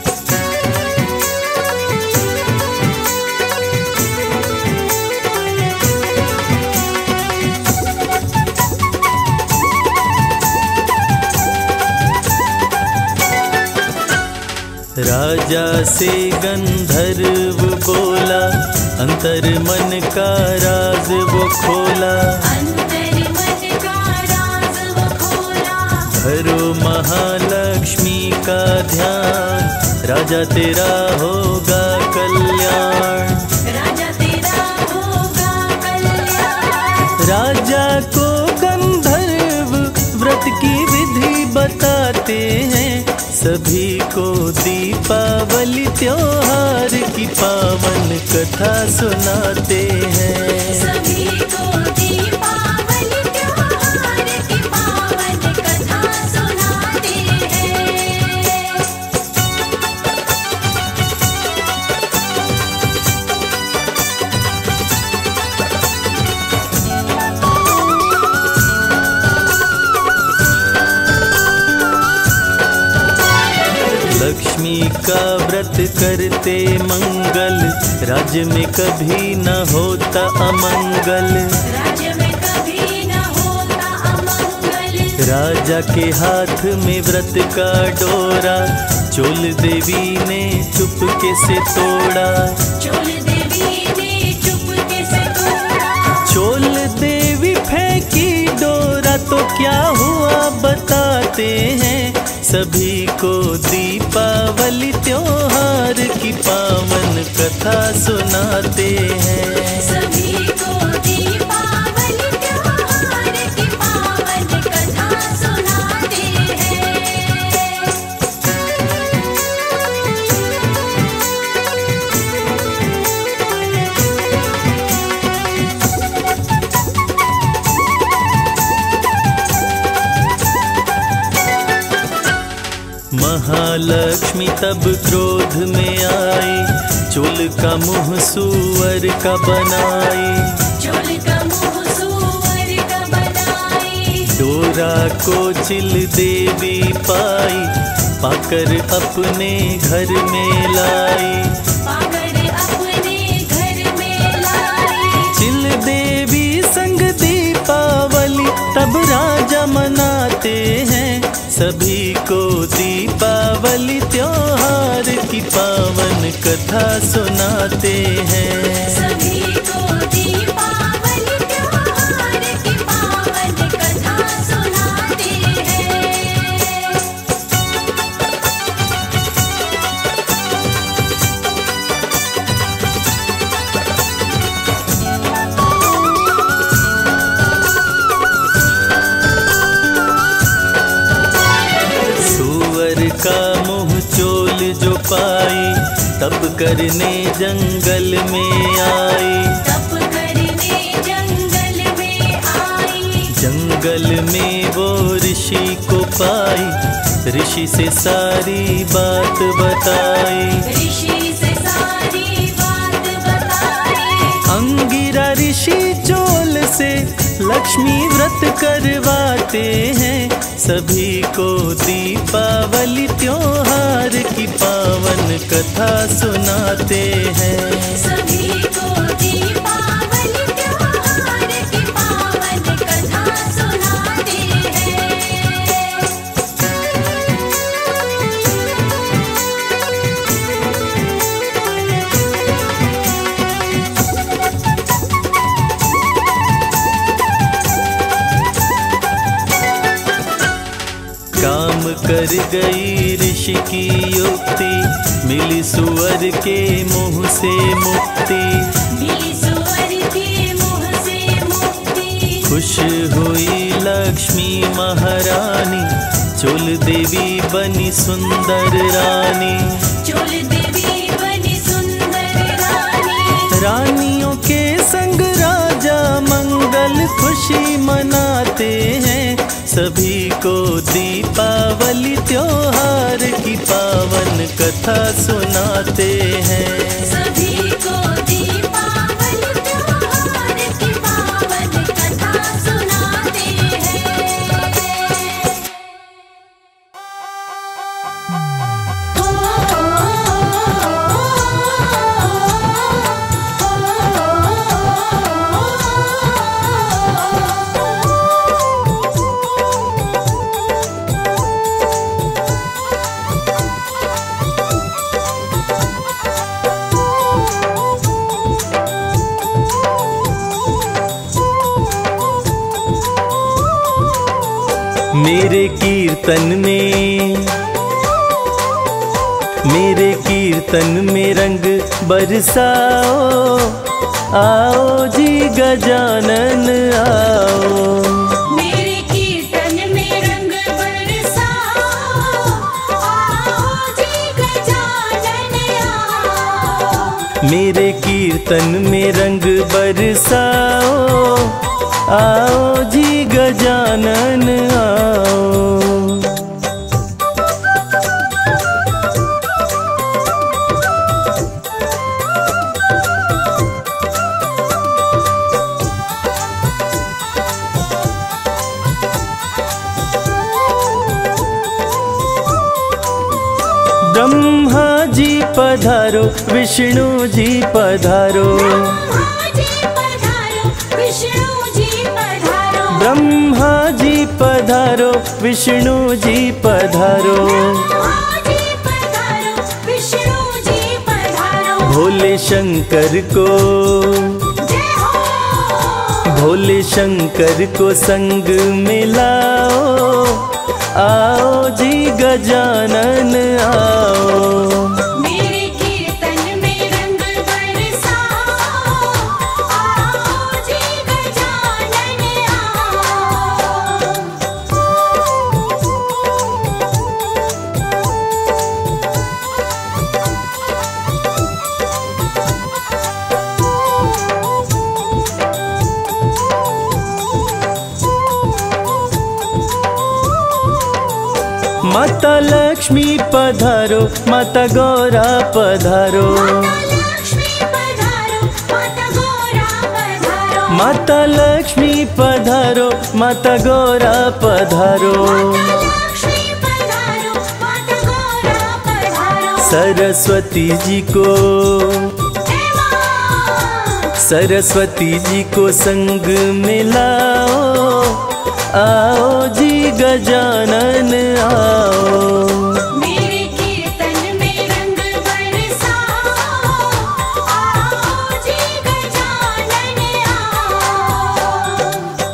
राजा से गंधर्व बोला, अंतर मन का राज वो खोला। अंतर मन का राज वो खोला। धरो महालक्ष्मी का ध्यान, राजा तेरा होगा कल्याण। राजा तेरा होगा कल्याण। राजा को गंधर्व व्रत की विधि बताते हैं, सभी को दीपावली त्योहार की पावन कथा सुनाते हैं। सभी को दीपावली त्योहार की पावन कथा सुनाते हैं। लक्ष्मी का व्रत करते मंगल, राज्य में कभी न होता अमंगल। राज्य में कभी न होता अमंगल। राजा के हाथ में व्रत का डोरा, चोल देवी ने चुपके से तोड़ा। चोल देवी ने चुपके से तोड़ा। चोल देवी फेंकी डोरा तो क्या हुआ बताते हैं, सभी को दीपावली त्योहार की पावन कथा सुनाते हैं। सभी को दीपावली त्योहार की पावन कथा सुनाते हैं। महालक्ष्मी तब क्रोध में आई, चोल का मुंह सुअर का बनाई। चोल का मुंह सुअर का बनाई। डोरा को चिल देवी पाई, पाकर अपने घर में लाई। पाकर अपने घर में लाई। चिल देवी संग दीपावली तब राजा मनाते हैं, सभी को दीपावली त्योहार की पावन कथा सुनाते हैं। सभी को दीपावली त्योहार की पावन कथा सुनाते हैं। सुअर का मुंह चोल जो पाई, तप करने जंगल में आई। तप करने जंगल में आई। जंगल में वो ऋषि को पाई, ऋषि से सारी बात बताई। ऋषि से सारी बात बताई। अंगिरा ऋषि चोल से लक्ष्मी व्रत करवाते हैं, सभी को दीपावली त्योहार की पावन कथा सुनाते हैं। सभी को दीपावली त्योहार की पावन कथा सुनाते हैं। काम कर गई ऋषि की युक्ति, मिली सुअर के मुंह से मुक्ति। मिली सुअर के मुंह से मुक्ति। खुश हुई लक्ष्मी महारानी, चोल देवी बनी सुंदर रानी। चोल देवी बनी सुंदर रानी। रानियों के संग राजा मंगल खुशी मनाते हैं, सभी को दीपावली त्योहार की पावन कथा सुनाते हैं। सभी को दीपावली मेरे कीर्तन में, मेरे कीर्तन में रंग बरसाओ, आओ जी गजानन आओ। मेरे कीर्तन में रंग बरसाओ, आओ जी गजानन आओ। मेरे कीर्तन में रंग बरसाओ, आओ जी गजानन आओ। ब्रह्मा जी पधारो, विष्णु जी पधारो, ब्रह्मा जी पधारो, विष्णु जी पधारो। ब्रह्मा जी पधारो, विष्णु जी पधारो। ब्रह्मा जी पधारो, विष्णु जी पधारो। भोले शंकर को, जय हो। भोले शंकर को संग मिलाओ, आओ जी गजानन आओ। मेरे कीर्तन में रंग बरसाओ, आओ जी गजानन आओ। माता लक्ष्मी पधारो, माता गौरा पधारो, माता लक्ष्मी पधारो, माता गौरा पधारो। माता लक्ष्मी पधारो, माता गौरा पधारो। माता लक्ष्मी पधारो, माता गौरा पधारो। सरस्वती जी को, जय मां। सरस्वती जी को संग मिलाओ, आओ जी गजानन आओ। मेरे कीर्तन में रंग बरसाओ, आओ जी गजानन आओ।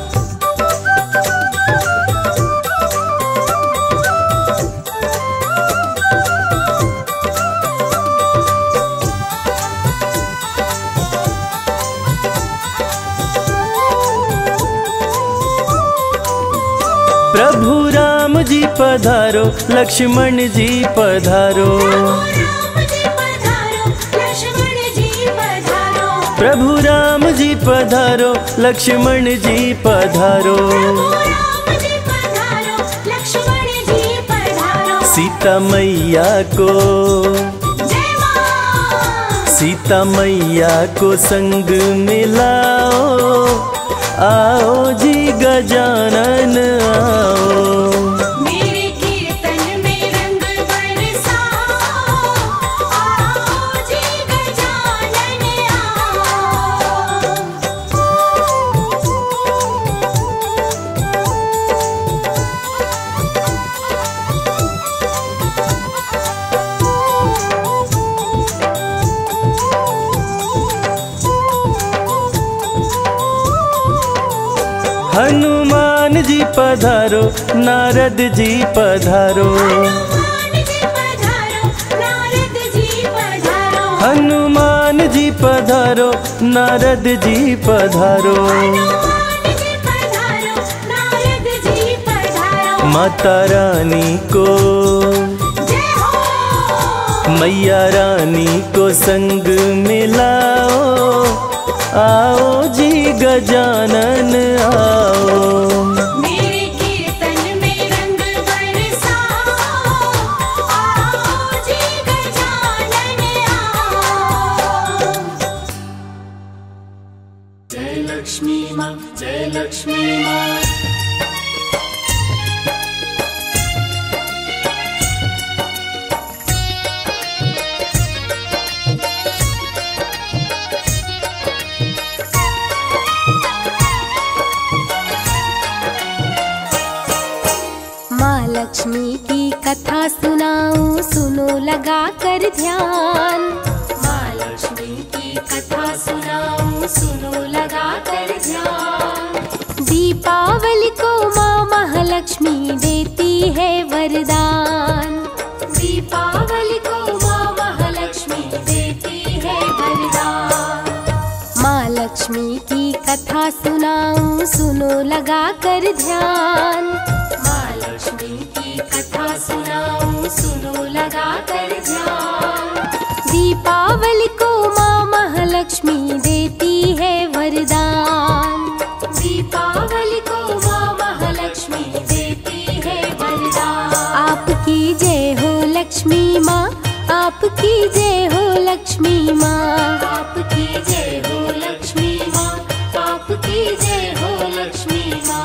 प्रभु राम जी पधारो, लक्ष्मण जी पधारो, राम जी पधारो, लक्ष्मण जी पधारो। प्रभु राम जी पधारो, लक्ष्मण जी पधारो। राम जी पधारो, लक्ष्मण जी पधारो। सीता मैया को, जय मां। सीता मैया को संग मिलाओ, आओ जी गजानन आओ। मेरे कीर्तन में रंग बरसाओ, आओ जी गजानन आओ। हनुमान जी पधारो, नारद जी पधारो, हनुमान जी पधारो, नारद जी पधारो। हनुमान जी पधारो, नारद जी पधारो। हनुमान जी पधारो, नारद जी पधारो। माता रानी को, जय हो। मैया रानी को संग मिलाओ, आओ जी गजानन आओ। मेरे कीर्तन में रंग बरसाओ, आओ जी गजानन आओ। जय लक्ष्मी माँ, जय लक्ष्मी माँ। लक्ष्मी की कथा सुनाऊं, सुनो लगा कर ध्यान। माँ लक्ष्मी की कथा सुनाऊं, सुनो लगा कर ध्यान। दीपावली को माँ महालक्ष्मी कर ध्यान। माँ लक्ष्मी की कथा सुनाऊं सुनो लगा कर ध्यान। दीपावली को माँ महालक्ष्मी देती है वरदान। दीपावली को माँ महालक्ष्मी देती है वरदान। आपकी जय हो लक्ष्मी माँ, आपकी जय हो लक्ष्मी माँ। आपकी जय हो लक्ष्मी माँ, आपकी जय हो लक्ष्मी माँ।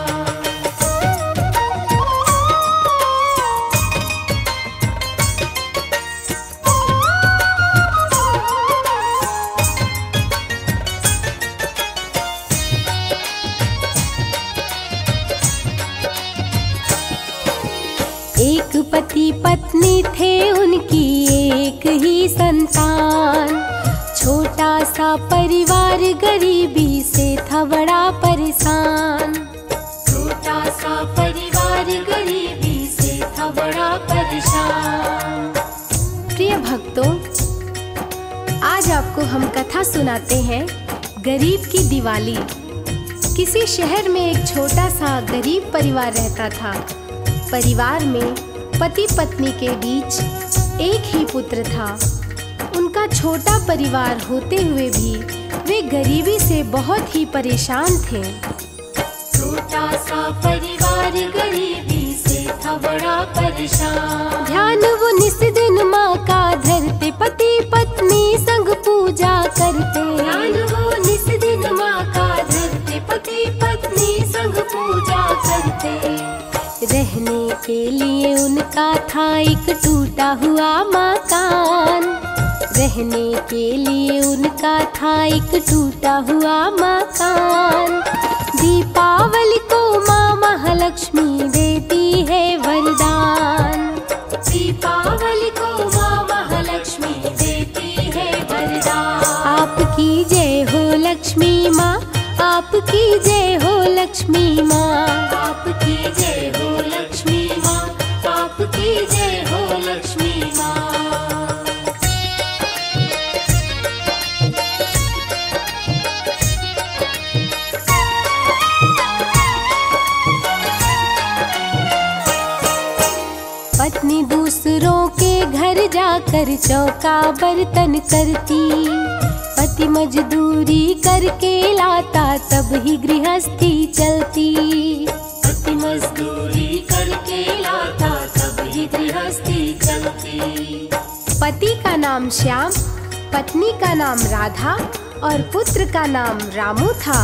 एक पति पत्नी थे उनकी एक ही संतान। छोटा सा परिवार गरीबी से था बड़ा परेशान। छोटा सा परिवार गरीबी से था बड़ा परेशान। प्रिय भक्तों, आज आपको हम कथा सुनाते हैं गरीब की दिवाली। किसी शहर में एक छोटा सा गरीब परिवार रहता था। परिवार में पति पत्नी के बीच एक ही पुत्र था। उनका छोटा परिवार होते हुए भी वे गरीबी से बहुत ही परेशान थे। छोटा सा परिवार गरीबी से था बड़ा परेशान। ध्यान वो निस दिन माँ का धरते, पति पत्नी संग पूजा करते। ध्यान वो निस दिन माँ का धरते, पति पत्नी संग पूजा करते। रहने के लिए उनका था एक टूटा हुआ मकान। रहने के लिए उनका था एक टूटा हुआ मकान। दीपावली को माँ महालक्ष्मी देती है वरदान। दीपावली को माँ महालक्ष्मी देती है वरदान। आपकी जय हो लक्ष्मी माँ, आपकी जय हो लक्ष्मी माँ। आपकी जय हो लक्ष्मी माँ, आपकी जय हो लक्ष्मी माँ। पत्नी दूसरों के घर जाकर चौका बर्तन करती। पति मजदूरी करके लाता तब ही गृहस्थी चलती। पति मजदूरी करके लाता तब ही गृहस्थी चलती। पति का नाम श्याम, पत्नी का नाम राधा और पुत्र का नाम रामू था।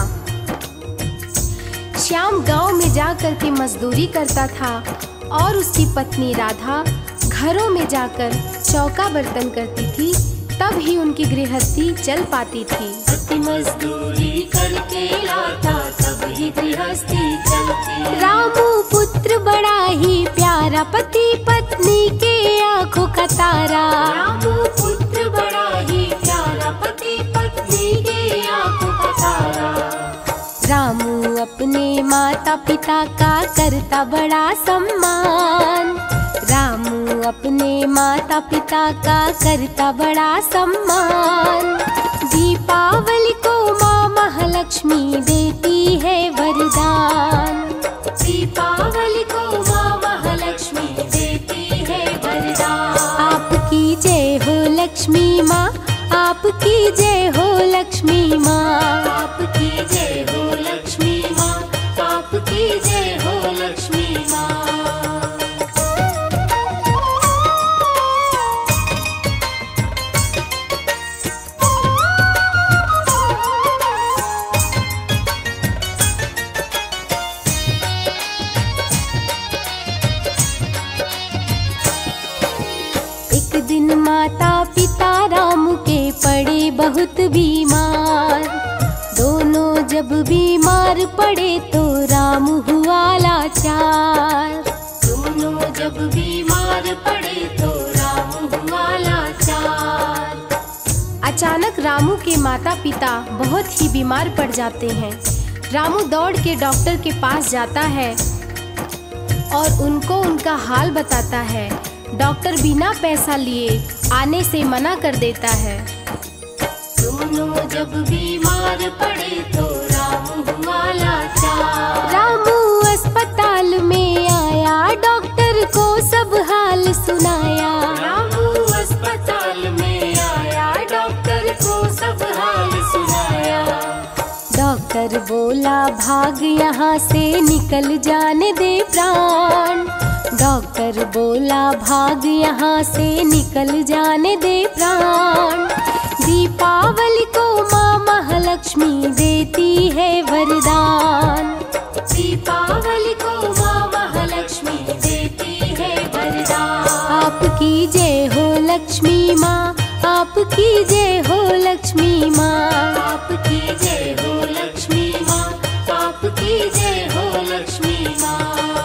श्याम गांव में जाकर के मजदूरी करता था और उसकी पत्नी राधा घरों में जाकर चौका बर्तन करती थी, तब ही उनकी गृहस्थी चल पाती थी। पति मजदूरी करके लाता तब ही गृहस्थी चलती। रामू पुत्र बड़ा ही प्यारा, पति पत्नी के आंखों का तारा। रामू पुत्र बड़ा ही प्यारा, पति पत्नी के आंखों का तारा। रामू अपने माता पिता का करता बड़ा सम्मान। रामू अपने माता पिता का करता बड़ा सम्मान। दीपावली को माँ महालक्ष्मी देती है वरदान। दीपावली को माँ महालक्ष्मी देती है वरदान। आपकी जय हो लक्ष्मी माँ, आपकी जय हो लक्ष्मी माँ। आपकी जय हो लक्ष्मी माँ, आपकी जय हो लक्ष्मी माँ। एक दिन माता पिता रामू के पड़े बहुत बीमार। दोनों जब बीमार पड़े तो रामू हुआ लाचार। दोनों जब बीमार पड़े तो रामू हुआ लाचार। अचानक रामू के माता पिता बहुत ही बीमार पड़ जाते हैं। रामू दौड़ के डॉक्टर के पास जाता है और उनको उनका हाल बताता है। डॉक्टर बिना पैसा लिए आने से मना कर देता है। दोनों जब बीमार पड़े तो राम रामू हुआ लाचार। रामू अस्पताल में आया, डॉक्टर को सब हाल सुनाया। रामू अस्पताल में आया, डॉक्टर को सब हाल सुनाया। डॉक्टर बोला भाग यहाँ से, निकल जाने दे प्राण। डॉक्टर बोला भाग यहाँ से, निकल जाने दे प्राण। दीपावली को माँ महालक्ष्मी देती है वरदान। दीपावली को माँ महालक्ष्मी देती है वरदान। आपकी जय हो लक्ष्मी माँ, आपकी जय हो लक्ष्मी माँ। आपकी जय हो लक्ष्मी माँ, आपकी जय हो लक्ष्मी माँ।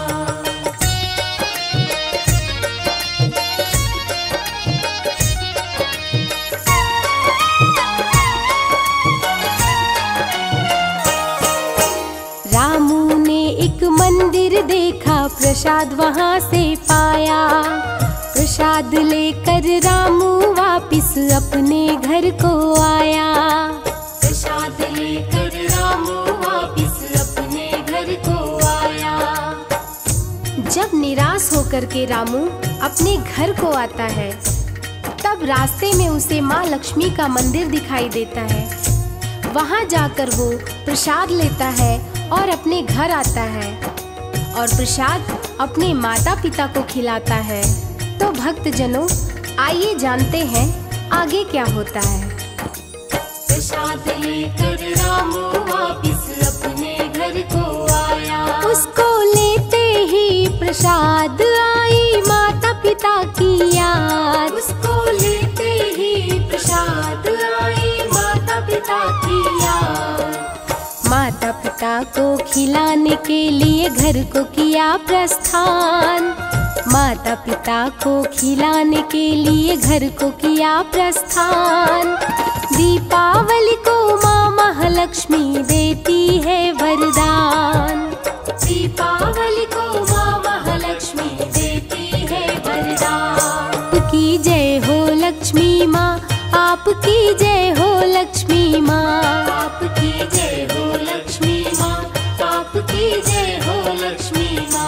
रामू ने एक मंदिर देखा, प्रसाद वहाँ से पाया। प्रसाद लेकर रामू वापिस अपने घर को आया। प्रसाद लेकर रामू वापिस अपने घर को आया। जब निराश होकर के रामू अपने घर को आता है, तब रास्ते में उसे माँ लक्ष्मी का मंदिर दिखाई देता है। वहाँ जाकर वो प्रसाद लेता है और अपने घर आता है और प्रसाद अपने माता पिता को खिलाता है। तो भक्तजनों, आइए जानते हैं आगे क्या होता है। प्रसाद लेकर रामू वापिस अपने घर को आया। उसको लेते ही प्रसाद आई माता पिता की याद। उसको लेते ही प्रसाद आई माता पिता की याद। माता पिता को खिलाने के लिए घर को किया प्रस्थान। माता पिता को खिलाने के लिए घर को किया प्रस्थान। दीपावली को माँ महालक्ष्मी देती है वरदान। दीपावली को माँ महालक्ष्मी देती है वरदान। आपकी जय हो लक्ष्मी माँ, आपकी जय हो लक्ष्मी माँ। आपकी जय हो लक्ष्मी माँ, आपकी जय हो लक्ष्मी माँ।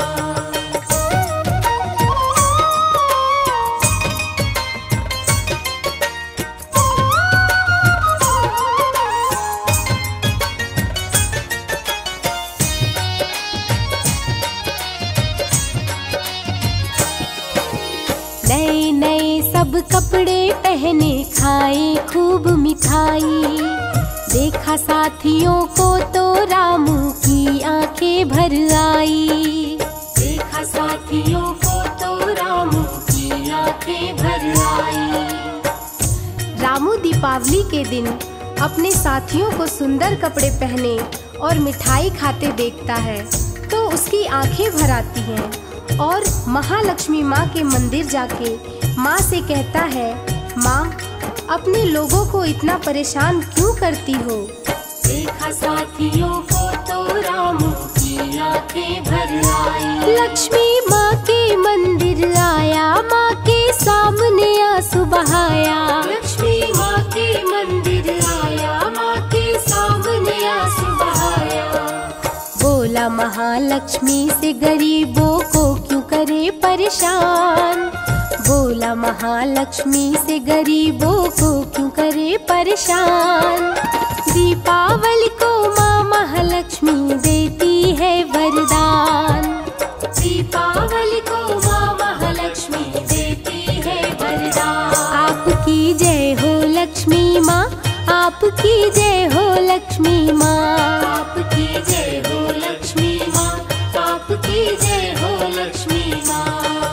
नए नए सब कपड़े पहने, खाए खूब मिठाई। देखा साथियों को तो रामू की आंखें भर आई। देखा साथियों को तो रामू की आंखें भर आई। रामू दीपावली के दिन अपने साथियों को सुंदर कपड़े पहने और मिठाई खाते देखता है तो उसकी आंखें भर आती हैं और महालक्ष्मी माँ के मंदिर जाके माँ से कहता है, माँ अपने लोगों को इतना परेशान क्यों करती हो। देखा साथियों को तो रामू की आंखें भर आई। लक्ष्मी माँ के मंदिर आया, माँ के सामने आंसू बहाया। लक्ष्मी माँ के मंदिर आया, माँ के सामने आंसू बहाया। बोला महालक्ष्मी से गरीबों को क्यों करे परेशान। बोला महालक्ष्मी से गरीबों को क्यों करे परेशान। दीपावली को माँ महालक्ष्मी देती है वरदान। दीपावली को माँ महालक्ष्मी देती है वरदान। आपकी जय हो लक्ष्मी माँ, आपकी जय हो लक्ष्मी माँ। आपकी जय हो लक्ष्मी माँ, आपकी जय हो लक्ष्मी माँ।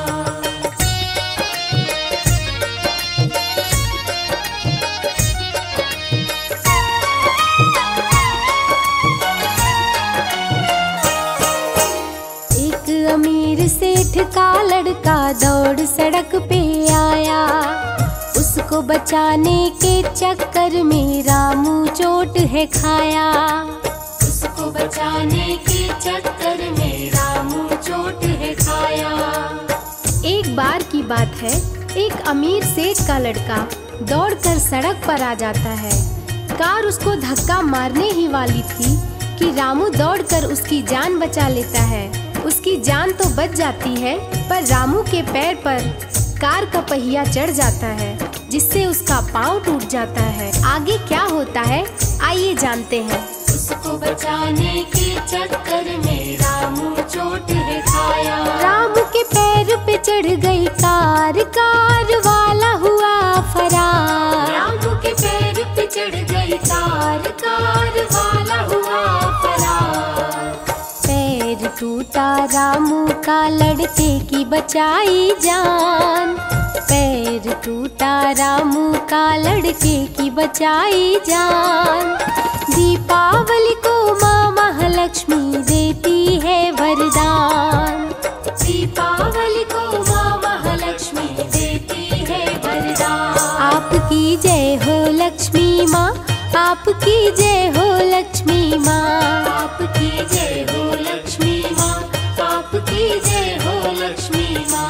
अमीर सेठ का लड़का दौड़ सड़क पे आया। उसको बचाने के चक्कर में रामू चोट है खाया। उसको बचाने के चक्कर में रामू चोट है खाया। एक बार की बात है, एक अमीर सेठ का लड़का दौड़कर सड़क पर आ जाता है। कार उसको धक्का मारने ही वाली थी कि रामू दौड़कर उसकी जान बचा लेता है। उसकी जान तो बच जाती है, पर रामू के पैर पर कार का पहिया चढ़ जाता है, जिससे उसका पाँव टूट जाता है। आगे क्या होता है, आइए जानते हैं। उसको बचाने के चक्कर में रामू चोट है खाया। रामू के पैर पे चढ़ गई कार, कार वाला हुआ फरार। रामू के पैर पे चढ़ गई कार, कार वाला हुआ फरार। पैर टूटा रामू का, लड़के की बचाई जान। पैर टूटा रामू का, लड़के की बचाई जान। दीपावली को माँ महालक्ष्मी देती है वरदान। दीपावली को माँ महालक्ष्मी देती है वरदान। आपकी जय हो लक्ष्मी माँ, आपकी जय हो लक्ष्मी माँ। आपकी जय हो लक्ष्मी माँ, आपकी जय हो लक्ष्मी माँ।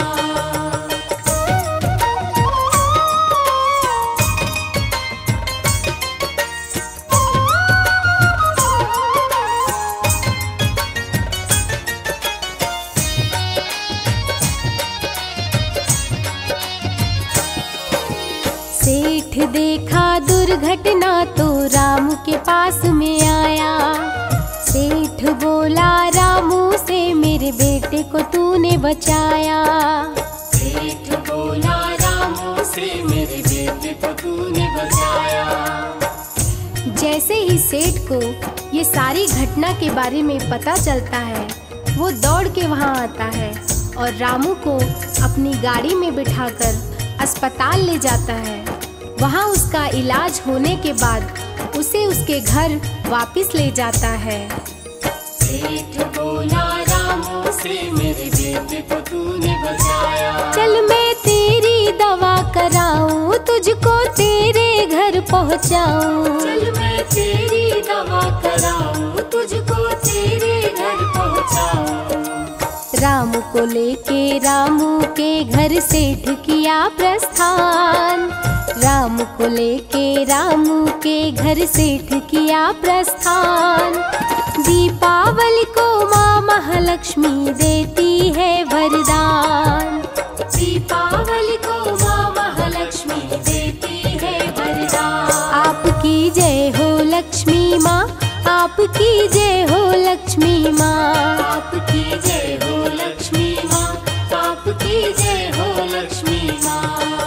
सेठ देखा दुर्घटना तो रामू के पास में आया। सेठ बोला रामू से, मेरे बेटे को तूने बचाया। सेठ बोला रामू से, मेरे बेटे को तूने बचाया। जैसे ही सेठ को ये सारी घटना के बारे में पता चलता है, वो दौड़ के वहाँ आता है और रामू को अपनी गाड़ी में बिठाकर अस्पताल ले जाता है। वहाँ उसका इलाज होने के बाद उसे उसके घर वापस ले जाता है। सेठ बोला रामू से, मेरे बेटे को तूने बचाया। चल मैं तेरी दवा कराऊं, तुझको तेरे घर पहुँचाऊं। चल मैं तेरी दवा कराऊं, तुझको तेरे घर पहुँचाऊं। रामू को लेके रामू के घर सेठ किया प्रस्थान। रामू को लेके रामू के घर सेठ किया प्रस्थान। दीपावली को माँ महालक्ष्मी देती है वरदान। दीपावली को माँ महालक्ष्मी देती है वरदान। आपकी जय हो लक्ष्मी माँ, आपकी जय हो लक्ष्मी माँ। आपकी जय हो लक्ष्मी माँ, आपकी जय हो लक्ष्मी माँ।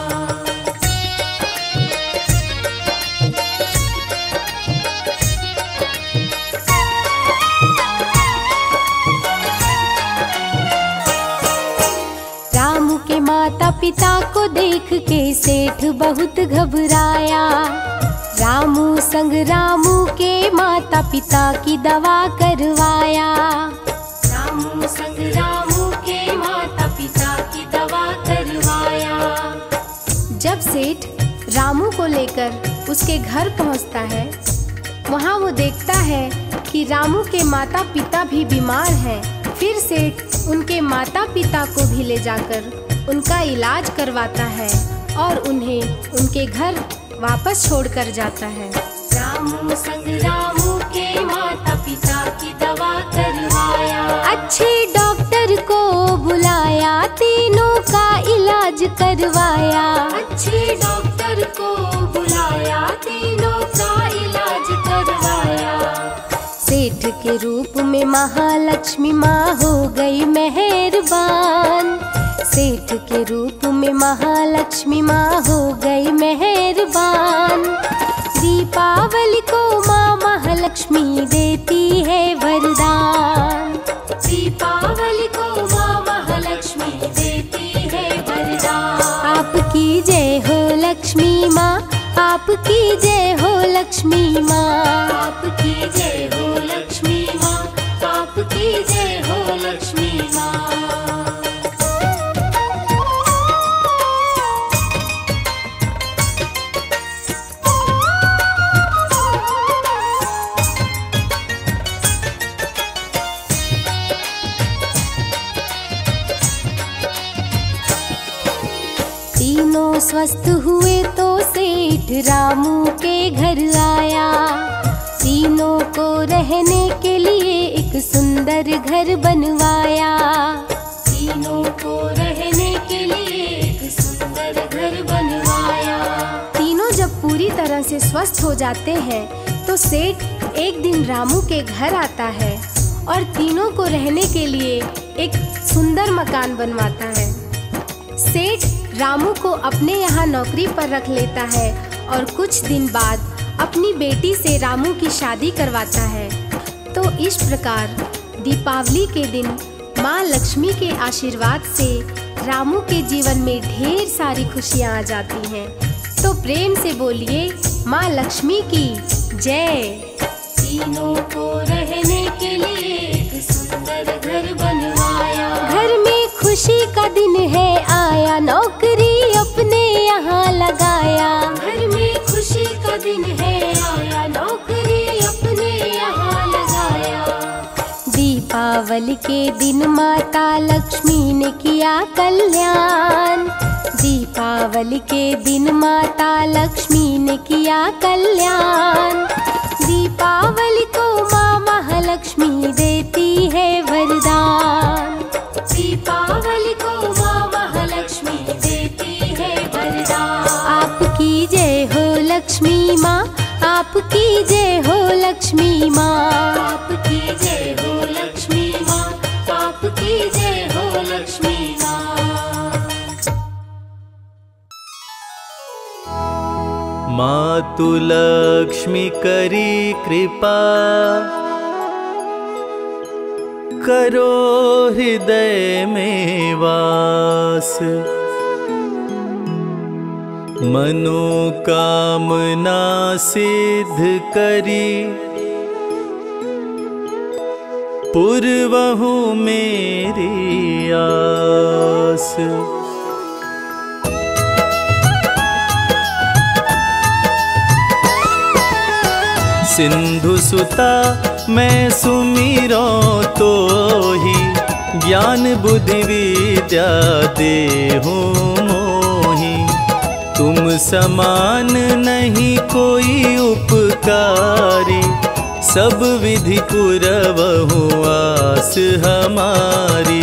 रामू के माता पिता को देख के सेठ बहुत घबराया। रामू संग रामू के माता पिता की दवा करवाया। रामू संग रामू के माता पिता की दवा करवाया। जब सेठ रामू को लेकर उसके घर पहुंचता है, वहां वो देखता है कि रामू के माता पिता भी बीमार हैं। फिर सेठ उनके माता पिता को भी ले जाकर उनका इलाज करवाता है और उन्हें उनके घर वापस छोड़कर जाता है। रामू संग रामू के माता पिता की दवा करवाया। अच्छे डॉक्टर को बुलाया, तीनों का इलाज करवाया। अच्छे डॉक्टर को बुलाया, तीनों का इलाज करवाया। सेठ के रूप में महालक्ष्मी माँ हो गई मेहरबान। सेठ के रूप में महालक्ष्मी माँ हो गई मेहरबान। दीपावली को माँ महालक्ष्मी देती है वरदान। दीपावली को माँ महालक्ष्मी देती है वरदान। आपकी जय हो लक्ष्मी माँ, आपकी जय हो लक्ष्मी माँ। आपकी जय हो लक्ष्मी माँ, आपकी जय हो लक्ष्मी माँ। तीनों स्वस्थ हुए तो सेठ रामू के घर आया। तीनों को रहने के लिए एक सुंदर घर बनवाया। तीनों को रहने के लिए एक सुंदर घर बनवाया। तीनों जब पूरी तरह से स्वस्थ हो जाते हैं तो सेठ एक दिन रामू के घर आता है और तीनों को रहने के लिए एक सुंदर मकान बनवाता है। सेठ रामू को अपने यहाँ नौकरी पर रख लेता है और कुछ दिन बाद अपनी बेटी से रामू की शादी करवाता है। तो इस प्रकार दीपावली के दिन माँ लक्ष्मी के आशीर्वाद से रामू के जीवन में ढेर सारी खुशियाँ आ जाती हैं। तो प्रेम से बोलिए माँ लक्ष्मी की जय। तीनों को रहने के लिए एक सुंदर घर बनवाया। घर में खुशी का दिन है आया, नौकरी अपने यहाँ लगाया। घर में खुशी का दिन है आया, नौकरी अपने यहाँ लगाया। दीपावली के दिन माता लक्ष्मी ने किया कल्याण। दीपावली के दिन माता लक्ष्मी ने किया कल्याण। दीपावली को माँ महालक्ष्मी देती है वरदान। दीपावली को माँ महालक्ष्मी देती है वरदान। आपकी जय हो लक्ष्मी माँ, आपकी जय हो लक्ष्मी माँ, आपकी जय हो लक्ष्मी माँ, आपकी जय हो लक्ष्मी माँ। मातु लक्ष्मी करी कृपा, करो हृदय में वास। मनोकामना सिद्ध करी, पूर्वहु मेरी आस। सिंधु सुता मैं सुमिरो तो ही, ज्ञान बुद्धि विद्या देहु मोहि। तुम समान नहीं कोई उपकारी, सब विधि पुरवहु आस हमारी।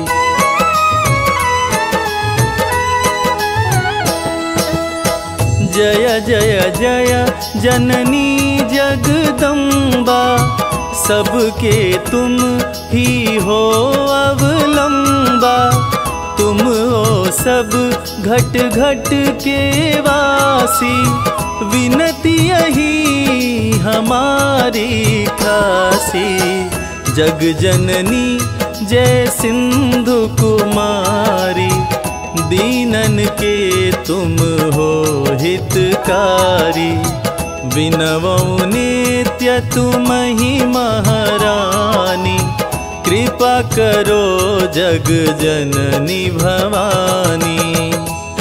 जय जय जय जननी जगदम्बा, सबके तुम ही हो अवलंबा। तुम हो सब घट घट के वासी, विनती यही हमारी खासी। जग जननी जय सिंधु कुमारी, दीनन के तुम हो हितकारी। विनवौ नित्य तुम ही महारानी, कृपा करो जग जननी भवानी।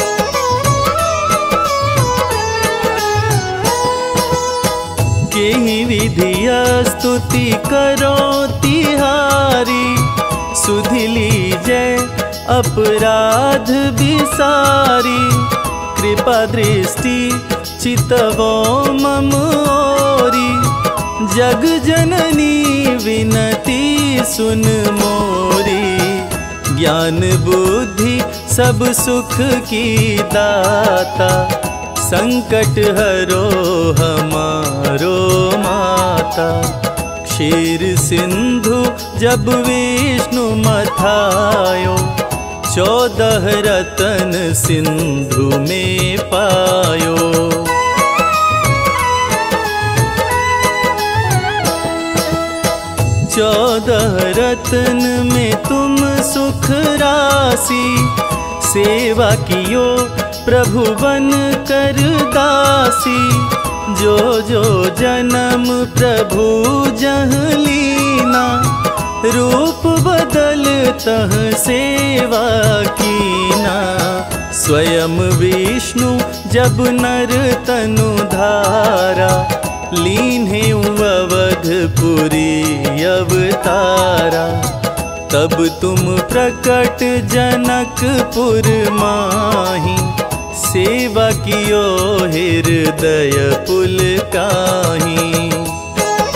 केहि विधिया स्तुति करो तिहारी, सुधि लीजय अपराध बिसारी। कृपा दृष्टि चितवो मम ओरी, जग जननी विनती सुन मोरी। ज्ञान बुद्धि सब सुख की दाता, संकट हरो हमारो माता। क्षीर सिंधु जब विष्णु मथायो, चौदह रतन सिंधु में पायो। चौदह रतन में तुम सुख राशि, सेवा कियो प्रभु बन कर दासी। जो जो जन्म प्रभु जह लीना, रूप बदल तह सेवा कीना। स्वयं विष्णु जब नर तनु धारा, लीन्हे अवधपुरी अवतारा। तब तुम प्रकट जनकपुर माही, सेवा कियो हृदय पुलकाही।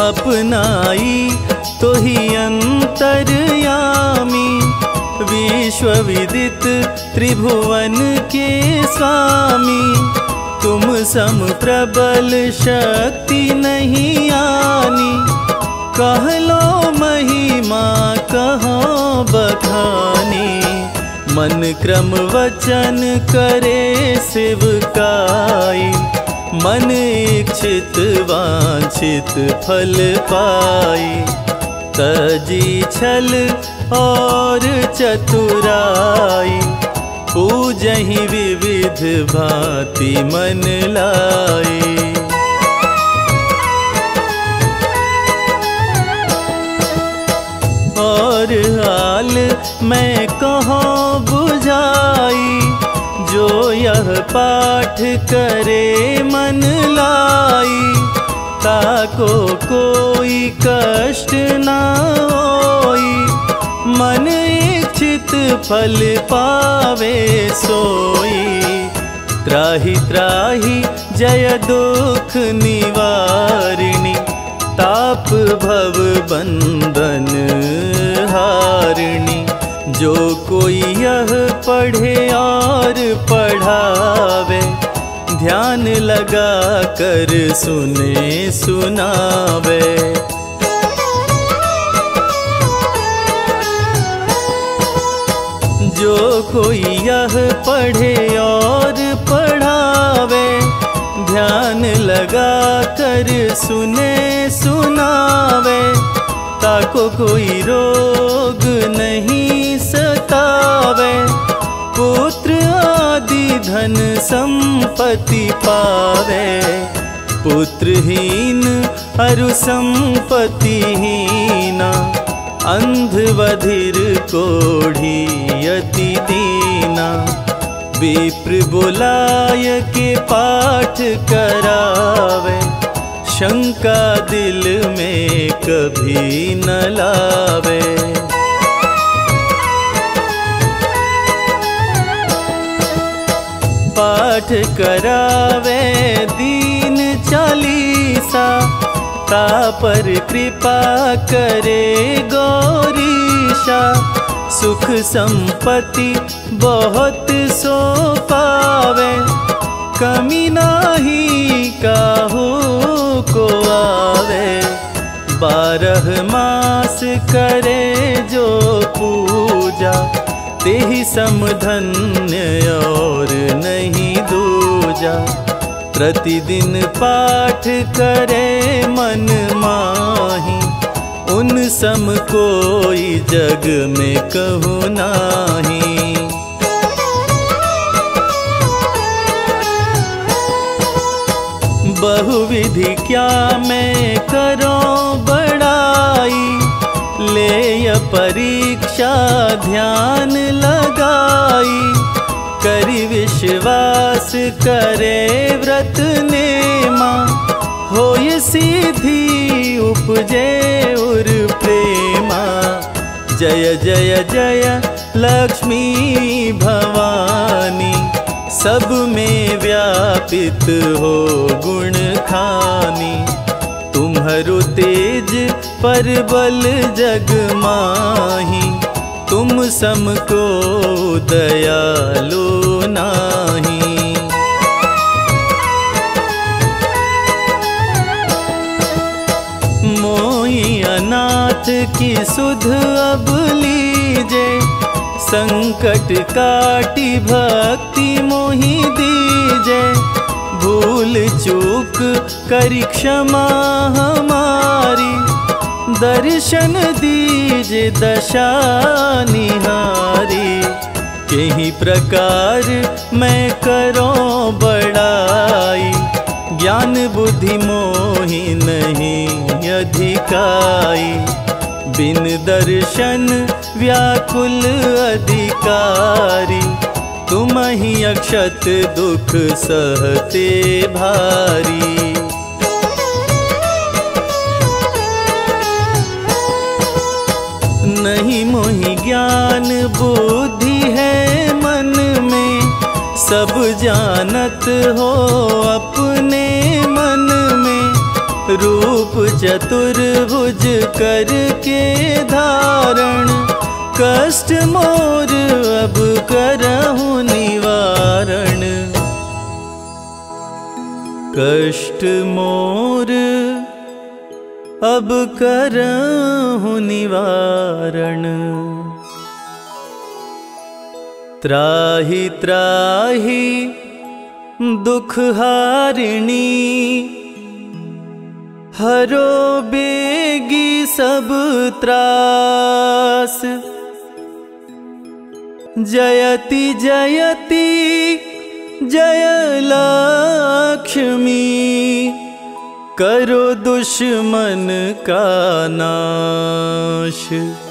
अपनाई तो ही अंतर्यामी। विश्वविदित त्रिभुवन के स्वामी, तुम सम प्रबल शक्ति नहीं आनी। कह लो महिमा कहो बखानी, मन क्रम वचन करे सेवकाई। मन इच्छित वांछित फल पाई, तजी छल और चतुराई। पूजहि विविध भांति मन लाई। और हाल मैं कहाँ बुझाई, जो यह पाठ करे मन लाई। ताको कोई कष्ट न होई, मन इच्छित फल पावे सोई। त्राहि त्राहि जय दुख निवारिणी, ताप भव बंधन हारिणी। जो कोई यह पढ़े और पढ़ावे, ध्यान लगा कर सुने सुनावे। जो कोई यह पढ़े और पढ़ावे, ध्यान लगा कर सुने सुनावे। ताको कोई रोग नहीं सतावे, पुत्र आदि धन संपत्ति पावे। पुत्रहीन अरु संपत्तिहीना, अंध बधिर कोढ़ी अति दीना। विप्र बुलाय के पाठ करावे, शंका दिल में कभी न लावे। पाठ करावे दीन चालीसा, ता पर कृपा करे गौरीशा। सुख संपत्ति बहुत सो पावे, कमी नाही काहू को आवे। बारह मास करे जो पूजा, तेहि समधन्य और नहीं दूजा। प्रतिदिन पाठ करे मन माही, उन सम कोई जग में कहूँ नाही। बहुविधि क्या मैं करूं बड़ाई, ले परीक्षा ध्यान लगाई। करी विश्वास करे व्रत नेमा, होय सिद्धि उपजे उर प्रेमा। जय जय जय लक्ष्मी भवानी, सब में व्यापित हो गुण खानी। तुम्हारो तेज पर बल जग माही, तुम सम को दयालु नाही। मोहि अनाथ की सुध अब लीजे, संकट काटी भक्ति मोहि दीजे। भूल चूक करी क्षमा हमारी, दर्शन दीजे दशा निहारी। केही प्रकार मैं करूं बड़ाई, ज्ञान बुद्धि मोहि नहीं अधिकाई। बिन दर्शन व्याकुल अधिकारी, तुम ही अक्षत दुख सहते भारी। नहीं मोहि ज्ञान बुद्धि है मन में, सब जानत हो अपने मन में। रूप रूप चतुर्भुज करके धारण, कष्ट मोर अब करहु निवारण। कष्ट मोर अब करहु निवारण। त्राहि त्राहि दुख हारिणी, हरो बेगी सब त्रास। जयति जयति जय लक्ष्मी, करो दुश्मन का नाश।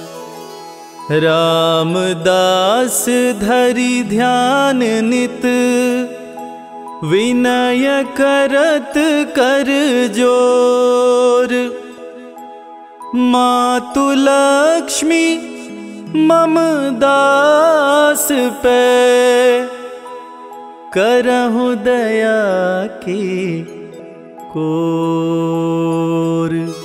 रामदास धरि ध्यान नित, विनय करत कर जोर। मातु लक्ष्मी मम दास पे, करहु दया की कोर।